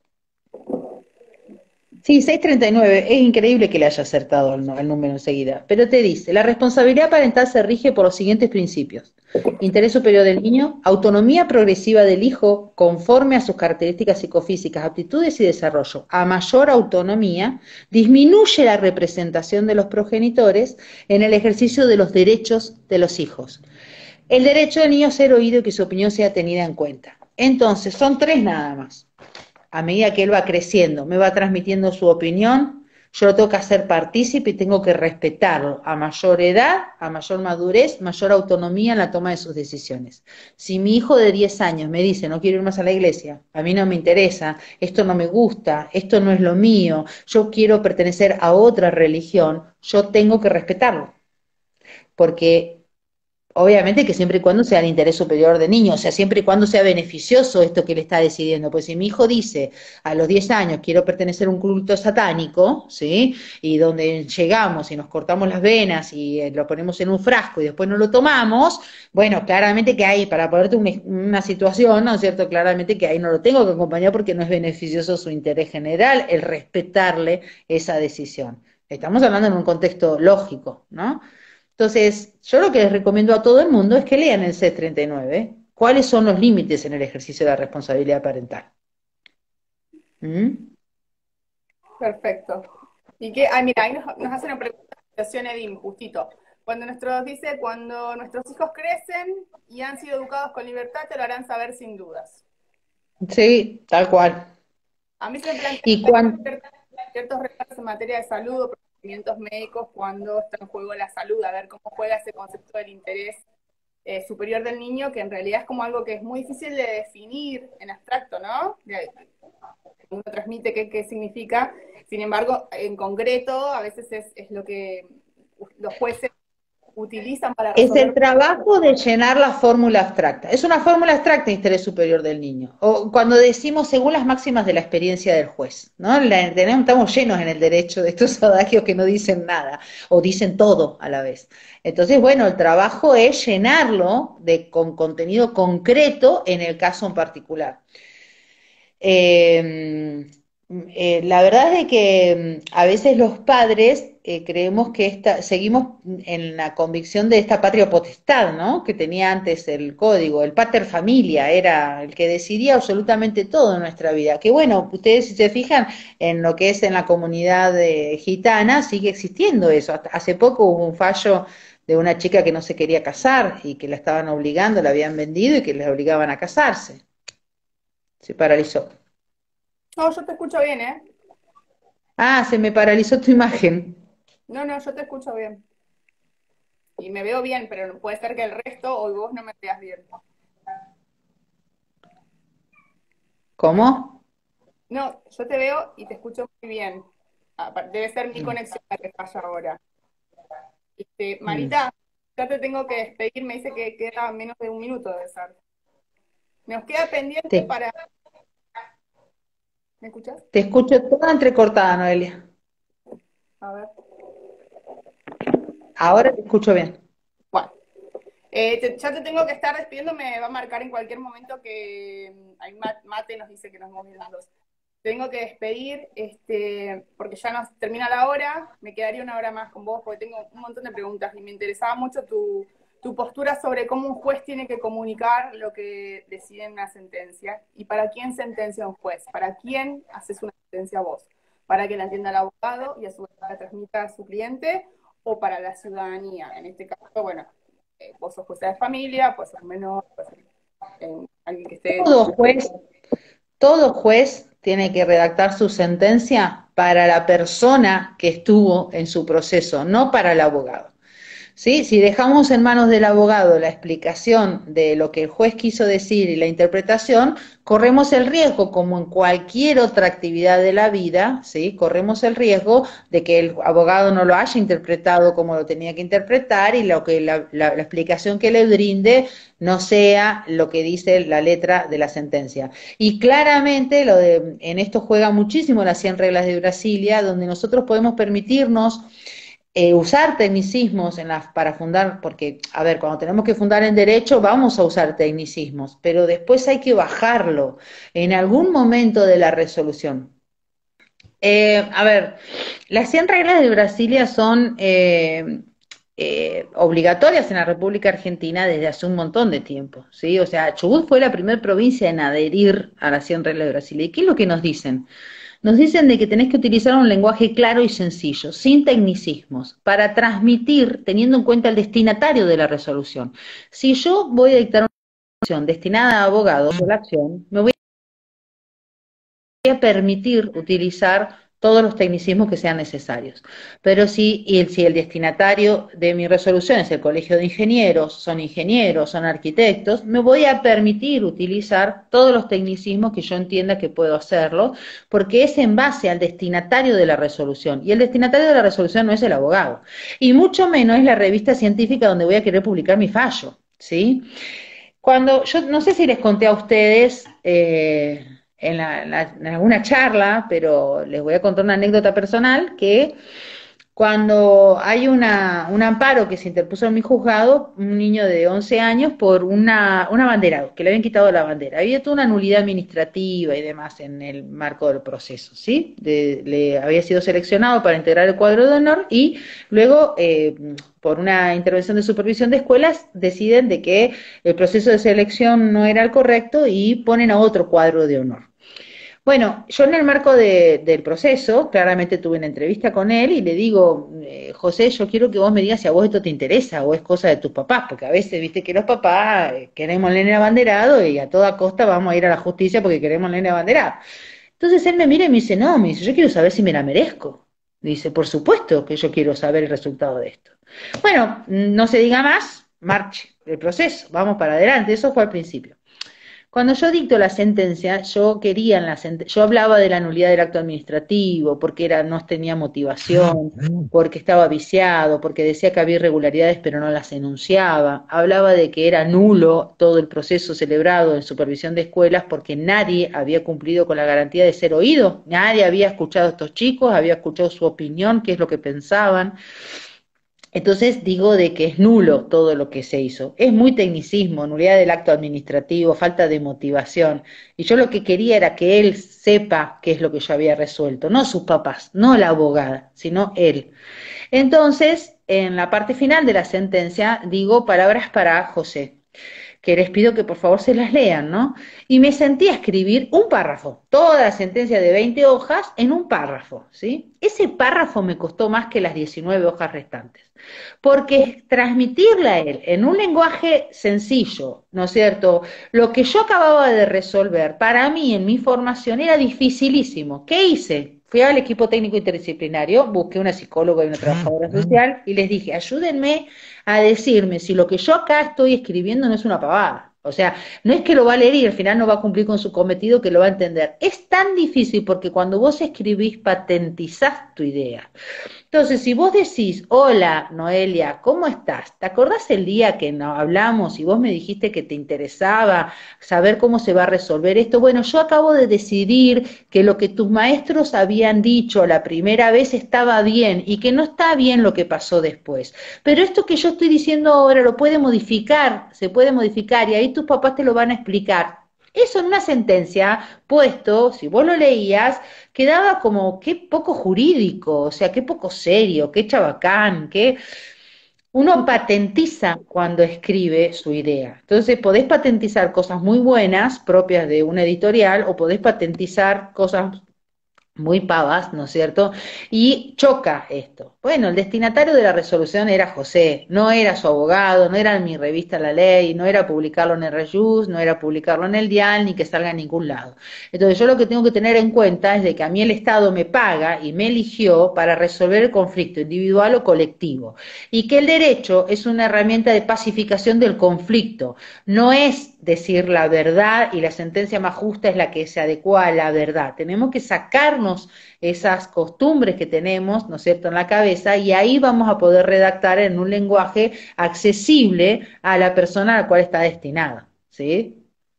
Sí, seiscientos treinta y nueve, es increíble que le haya acertado el, el número enseguida, pero te dice, la responsabilidad parental se rige por los siguientes principios. Interés superior del niño, autonomía progresiva del hijo conforme a sus características psicofísicas, aptitudes y desarrollo. A mayor autonomía, disminuye la representación de los progenitores en el ejercicio de los derechos de los hijos. El derecho del niño a ser oído y que su opinión sea tenida en cuenta. Entonces, son tres nada más. A medida que él va creciendo, me va transmitiendo su opinión, yo lo tengo que hacer partícipe y tengo que respetarlo. A mayor edad, a mayor madurez, mayor autonomía en la toma de sus decisiones. Si mi hijo de diez años me dice, no quiero ir más a la iglesia, a mí no me interesa, esto no me gusta, esto no es lo mío, yo quiero pertenecer a otra religión, yo tengo que respetarlo. Porque obviamente que siempre y cuando sea el interés superior del niño, o sea, siempre y cuando sea beneficioso esto que él está decidiendo. Pues si mi hijo dice a los diez años quiero pertenecer a un culto satánico, ¿sí? Y donde llegamos y nos cortamos las venas y eh, lo ponemos en un frasco y después no lo tomamos, bueno, claramente que hay, para ponerte una, una situación, ¿no es cierto? Claramente que ahí no lo tengo que acompañar porque no es beneficioso su interés general el respetarle esa decisión. Estamos hablando en un contexto lógico, ¿no? Entonces, yo lo que les recomiendo a todo el mundo es que lean el C treinta y nueve, cuáles son los límites en el ejercicio de la responsabilidad parental. ¿Mm? Perfecto. Y que, ay, mira, ahí nos, nos hace una pregunta de situación Edim, justito. Cuando nuestros, dice, cuando nuestros hijos crecen y han sido educados con libertad, te lo harán saber sin dudas. Sí, tal cual. A mí se me plantean Y cuando, ciertos retos en materia de salud o procedimientos médicos cuando está en juego la salud, a ver cómo juega ese concepto del interés eh, superior del niño, que en realidad es como algo que es muy difícil de definir en abstracto, ¿no? De, uno transmite qué, qué significa, sin embargo, en concreto, a veces es, es lo que los jueces utilizan para es el resolver. trabajo de llenar la fórmula abstracta. Es una fórmula abstracta de interés superior del niño. O cuando decimos según las máximas de la experiencia del juez, ¿no? La, tenemos, estamos llenos en el derecho de estos adagios que no dicen nada o dicen todo a la vez. Entonces, bueno, el trabajo es llenarlo de, con contenido concreto en el caso en particular. Eh, eh, la verdad es de que mm, a veces los padres eh, creemos que esta, seguimos en la convicción de esta patria potestad, ¿no? Que tenía antes el código, el pater familia era el que decidía absolutamente todo en nuestra vida. Que bueno, ustedes si se fijan en lo que es en la comunidad eh, gitana, sigue existiendo eso. Hasta hace poco hubo un fallo de una chica que no se quería casar y que la estaban obligando, la habían vendido y que les obligaban a casarse. Se paralizó. No, yo te escucho bien, ¿eh? Ah, se me paralizó tu imagen. No, no, yo te escucho bien. Y me veo bien, pero no puede ser que el resto o vos no me veas bien. ¿Cómo? No, yo te veo y te escucho muy bien. Ah, debe ser mi conexión la que falla ahora. Este, Mm. Marita, ya te tengo que despedir, me dice que queda menos de un minuto de ser. Nos queda pendiente Te, para... ¿Me escuchas? te escucho toda entrecortada, Noelia. A ver. Ahora te escucho bien. Bueno, eh, te- ya te tengo que estar despidiendo, me va a marcar en cualquier momento que mm, hay mate, nos dice que nos vamos los dos. Tengo que despedir, este, porque ya nos termina la hora, me quedaría una hora más con vos, porque tengo un montón de preguntas y me interesaba mucho tu, tu postura sobre cómo un juez tiene que comunicar lo que decide en una sentencia y para quién sentencia un juez, para quién haces una sentencia vos, para que la entienda el abogado y a su vez la transmita a su cliente o para la ciudadanía. En este caso, bueno, eh, vos sos jueza de familia, pues sos menor, pues eh, alguien que esté... Todo juez, todo juez tiene que redactar su sentencia para la persona que estuvo en su proceso, no para el abogado. ¿sí? Si dejamos en manos del abogado la explicación de lo que el juez quiso decir y la interpretación, corremos el riesgo, como en cualquier otra actividad de la vida, ¿sí? Corremos el riesgo de que el abogado no lo haya interpretado como lo tenía que interpretar y lo que la, la, la explicación que le brinde no sea lo que dice la letra de la sentencia. Y claramente lo de, en esto juega muchísimo las cien reglas de Brasilia, donde nosotros podemos permitirnos eh, usar tecnicismos en las, para fundar, porque, a ver, cuando tenemos que fundar en derecho vamos a usar tecnicismos, pero después hay que bajarlo en algún momento de la resolución. Eh, a ver, las cien reglas de Brasilia son eh, eh, obligatorias en la República Argentina desde hace un montón de tiempo, ¿sí? O sea, Chubut fue la primera provincia en adherir a las cien reglas de Brasilia. ¿Y qué es lo que nos dicen? Nos dicen de que tenés que utilizar un lenguaje claro y sencillo, sin tecnicismos, para transmitir, teniendo en cuenta el destinatario de la resolución. Si yo voy a dictar una resolución destinada a abogados de la acción, me voy a permitir utilizar todos los tecnicismos que sean necesarios. Pero si, y el, si el destinatario de mi resolución es el Colegio de Ingenieros, son ingenieros, son arquitectos, me voy a permitir utilizar todos los tecnicismos que yo entienda que puedo hacerlo, porque es en base al destinatario de la resolución. Y el destinatario de la resolución no es el abogado. Y mucho menos es la revista científica donde voy a querer publicar mi fallo, ¿sí? Cuando, yo no sé si les conté a ustedes eh, en, la, en, la, en alguna charla, pero les voy a contar una anécdota personal, que cuando hay una, un amparo que se interpuso en mi juzgado, un niño de once años por una, una bandera, que le habían quitado la bandera. Había toda una nulidad administrativa y demás en el marco del proceso, ¿sí? De, le había sido seleccionado para integrar el cuadro de honor y luego, eh, por una intervención de supervisión de escuelas, deciden de que el proceso de selección no era el correcto y ponen a otro cuadro de honor. Bueno, yo en el marco de, del proceso, claramente tuve una entrevista con él y le digo, eh, José, yo quiero que vos me digas si a vos esto te interesa o es cosa de tus papás, porque a veces, viste que los papás eh, queremos el nene abanderado y a toda costa vamos a ir a la justicia porque queremos el nene abanderado. Entonces él me mira y me dice, no, me dice, yo quiero saber si me la merezco. Dice, por supuesto que yo quiero saber el resultado de esto. Bueno, no se diga más, marche el proceso, vamos para adelante, eso fue al principio. Cuando yo dicto la sentencia, yo quería en la sent yo hablaba de la nulidad del acto administrativo, porque era, no tenía motivación, porque estaba viciado, porque decía que había irregularidades pero no las enunciaba, hablaba de que era nulo todo el proceso celebrado en supervisión de escuelas porque nadie había cumplido con la garantía de ser oído, nadie había escuchado a estos chicos, había escuchado su opinión, qué es lo que pensaban. Entonces digo de que es nulo todo lo que se hizo. Es muy tecnicismo, nulidad del acto administrativo, falta de motivación. Y yo lo que quería era que él sepa qué es lo que yo había resuelto, no sus papás, no la abogada, sino él. Entonces, en la parte final de la sentencia, digo palabras para José, que les pido que por favor se las lean, ¿no? Y me sentí a escribir un párrafo, toda la sentencia de veinte hojas en un párrafo, ¿sí? Ese párrafo me costó más que las diecinueve hojas restantes, porque transmitirle a él en un lenguaje sencillo, ¿no es cierto? Lo que yo acababa de resolver, para mí en mi formación era dificilísimo. ¿Qué hice? Fui al equipo técnico interdisciplinario, busqué una psicóloga y una trabajadora social y les dije, ayúdenme a decirme si lo que yo acá estoy escribiendo no es una pavada. O sea, no es que lo va a leer y al final no va a cumplir con su cometido, que lo va a entender. Es tan difícil porque cuando vos escribís patentizás tu idea. Entonces, si vos decís, hola Noelia, ¿cómo estás? ¿Te acordás el día que no hablamos y vos me dijiste que te interesaba saber cómo se va a resolver esto? Bueno, yo acabo de decidir que lo que tus maestros habían dicho la primera vez estaba bien y que no está bien lo que pasó después. Pero esto que yo estoy diciendo ahora lo puede modificar, se puede modificar y ahí tus papás te lo van a explicar. Eso en una sentencia, puesto, si vos lo leías, quedaba como qué poco jurídico, o sea, qué poco serio, qué chabacán, qué... Uno patentiza cuando escribe su idea. Entonces podés patentizar cosas muy buenas, propias de una editorial, o podés patentizar cosas muy pavas, ¿no es cierto? Y choca esto. Bueno, el destinatario de la resolución era José, no era su abogado, no era en mi revista La Ley, no era publicarlo en el Reyus, no era publicarlo en el Dial, ni que salga en ningún lado. Entonces yo lo que tengo que tener en cuenta es de que a mí el Estado me paga y me eligió para resolver el conflicto individual o colectivo, y que el derecho es una herramienta de pacificación del conflicto, no es decir la verdad y la sentencia más justa es la que se adecua a la verdad. Tenemos que sacarnos esas costumbres que tenemos, ¿no es cierto?, en la cabeza, y ahí vamos a poder redactar en un lenguaje accesible a la persona a la cual está destinada, ¿sí?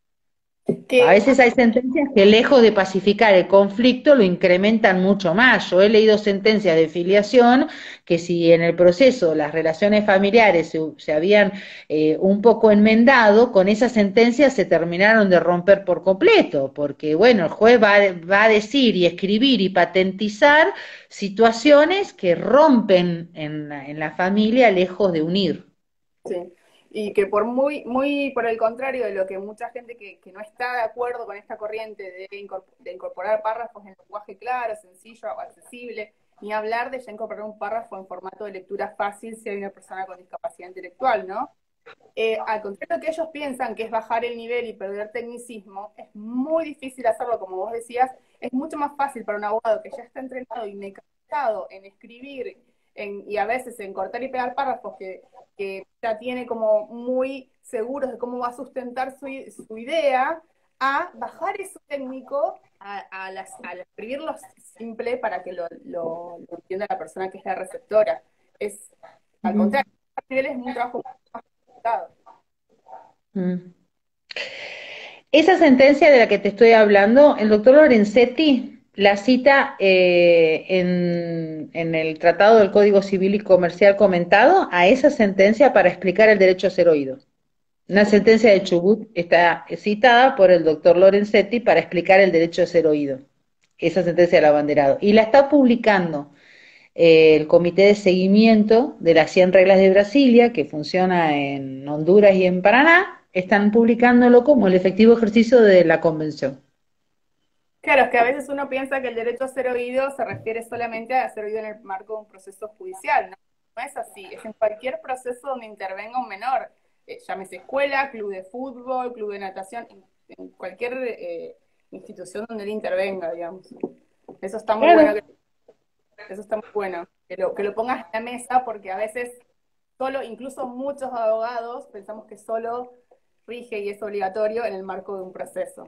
A Que veces hay sentencias que lejos de pacificar el conflicto lo incrementan mucho más. Yo he leído sentencias de filiación que si en el proceso las relaciones familiares se, se habían eh, un poco enmendado, con esas sentencias se terminaron de romper por completo, porque bueno, el juez va, va a decir y escribir y patentizar situaciones que rompen en, en la familia lejos de unir. Sí, y que por muy, muy por el contrario de lo que mucha gente que, que no está de acuerdo con esta corriente de, incorpor, de incorporar párrafos en lenguaje claro, sencillo o accesible, ni hablar de ya incorporar un párrafo en formato de lectura fácil si hay una persona con discapacidad intelectual, ¿no? Eh, al contrario que ellos piensan que es bajar el nivel y perder tecnicismo, es muy difícil hacerlo, como vos decías, es mucho más fácil para un abogado que ya está entrenado y mecanizado en escribir en, y a veces en cortar y pegar párrafos que, que ya tiene como muy seguros de cómo va a sustentar su, su idea, a bajar eso técnico a, a, las, a escribirlo simple para que lo, lo, lo entienda la persona que es la receptora. Es, al Mm, contrario, nivel es un trabajo más complicado. mm. Esa sentencia de la que te estoy hablando, el doctor Lorenzetti la cita eh, en, en el Tratado del Código Civil y Comercial comentado a esa sentencia para explicar el derecho a ser oído. Una sentencia de Chubut está citada por el doctor Lorenzetti para explicar el derecho a ser oído. Esa sentencia del abanderado. Y la está publicando eh, el Comité de Seguimiento de las cien Reglas de Brasilia, que funciona en Honduras y en Paraná, están publicándolo como el efectivo ejercicio de la Convención. Claro, es que a veces uno piensa que el derecho a ser oído se refiere solamente a ser oído en el marco de un proceso judicial, ¿no? No es así, es en cualquier proceso donde intervenga un menor, eh, llámese escuela, club de fútbol, club de natación, en, en cualquier eh, institución donde él intervenga, digamos. Eso está muy bueno, Claro. que, eso está muy bueno, que lo, que lo pongas en la mesa, porque a veces solo, incluso muchos abogados, pensamos que solo rige y es obligatorio en el marco de un proceso.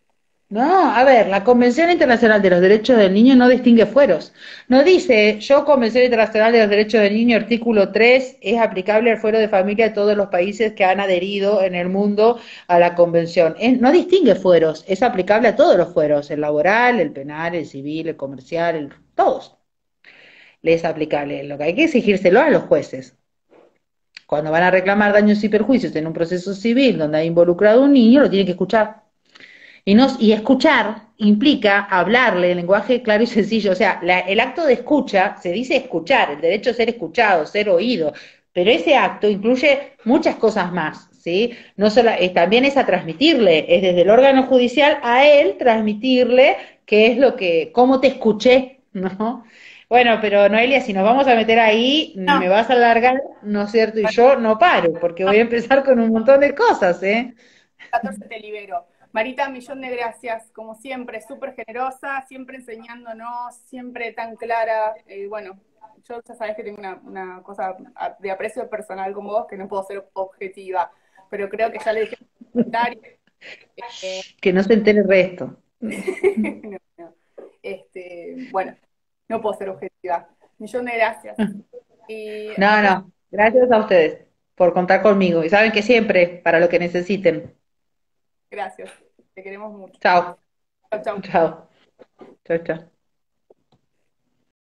No, a ver, la Convención Internacional de los Derechos del Niño no distingue fueros. No dice, yo, Convención Internacional de los Derechos del Niño, artículo tres, es aplicable al fuero de familia de todos los países que han adherido en el mundo a la Convención. Es- no distingue fueros, es aplicable a todos los fueros, el laboral, el penal, el civil, el comercial, el- todos les es aplicable. Lo que hay que exigírselo a los jueces. Cuando van a reclamar daños y perjuicios en un proceso civil donde ha involucrado a un niño, lo tienen que escuchar. Y, no, y escuchar implica hablarle en lenguaje claro y sencillo. O sea, la, el acto de escucha se dice escuchar, el derecho a ser escuchado, ser oído, pero ese acto incluye muchas cosas más, ¿sí? No solo, eh, también es a transmitirle, es desde el órgano judicial a él transmitirle qué es lo que, cómo te escuché, ¿no? Bueno, pero Noelia, si nos vamos a meter ahí, me No, vas a alargar, ¿no es cierto? Y yo no paro, porque voy a empezar con un montón de cosas, ¿eh? catorce te libero. Marita, millón de gracias, como siempre, súper generosa, siempre enseñándonos, siempre tan clara. Eh, bueno, yo ya sabes que tengo una, una cosa de aprecio personal con vos, que no puedo ser objetiva, pero creo que ya le dije en el comentario. Eh, Que no se entere el resto. no, no. Este, bueno, no puedo ser objetiva. Millón de gracias. Y No, eso, no. Gracias a ustedes por contar conmigo. Y saben que siempre, para lo que necesiten. gracias. Te queremos mucho. Chao. Chau, chau. Chao. Chao, chao.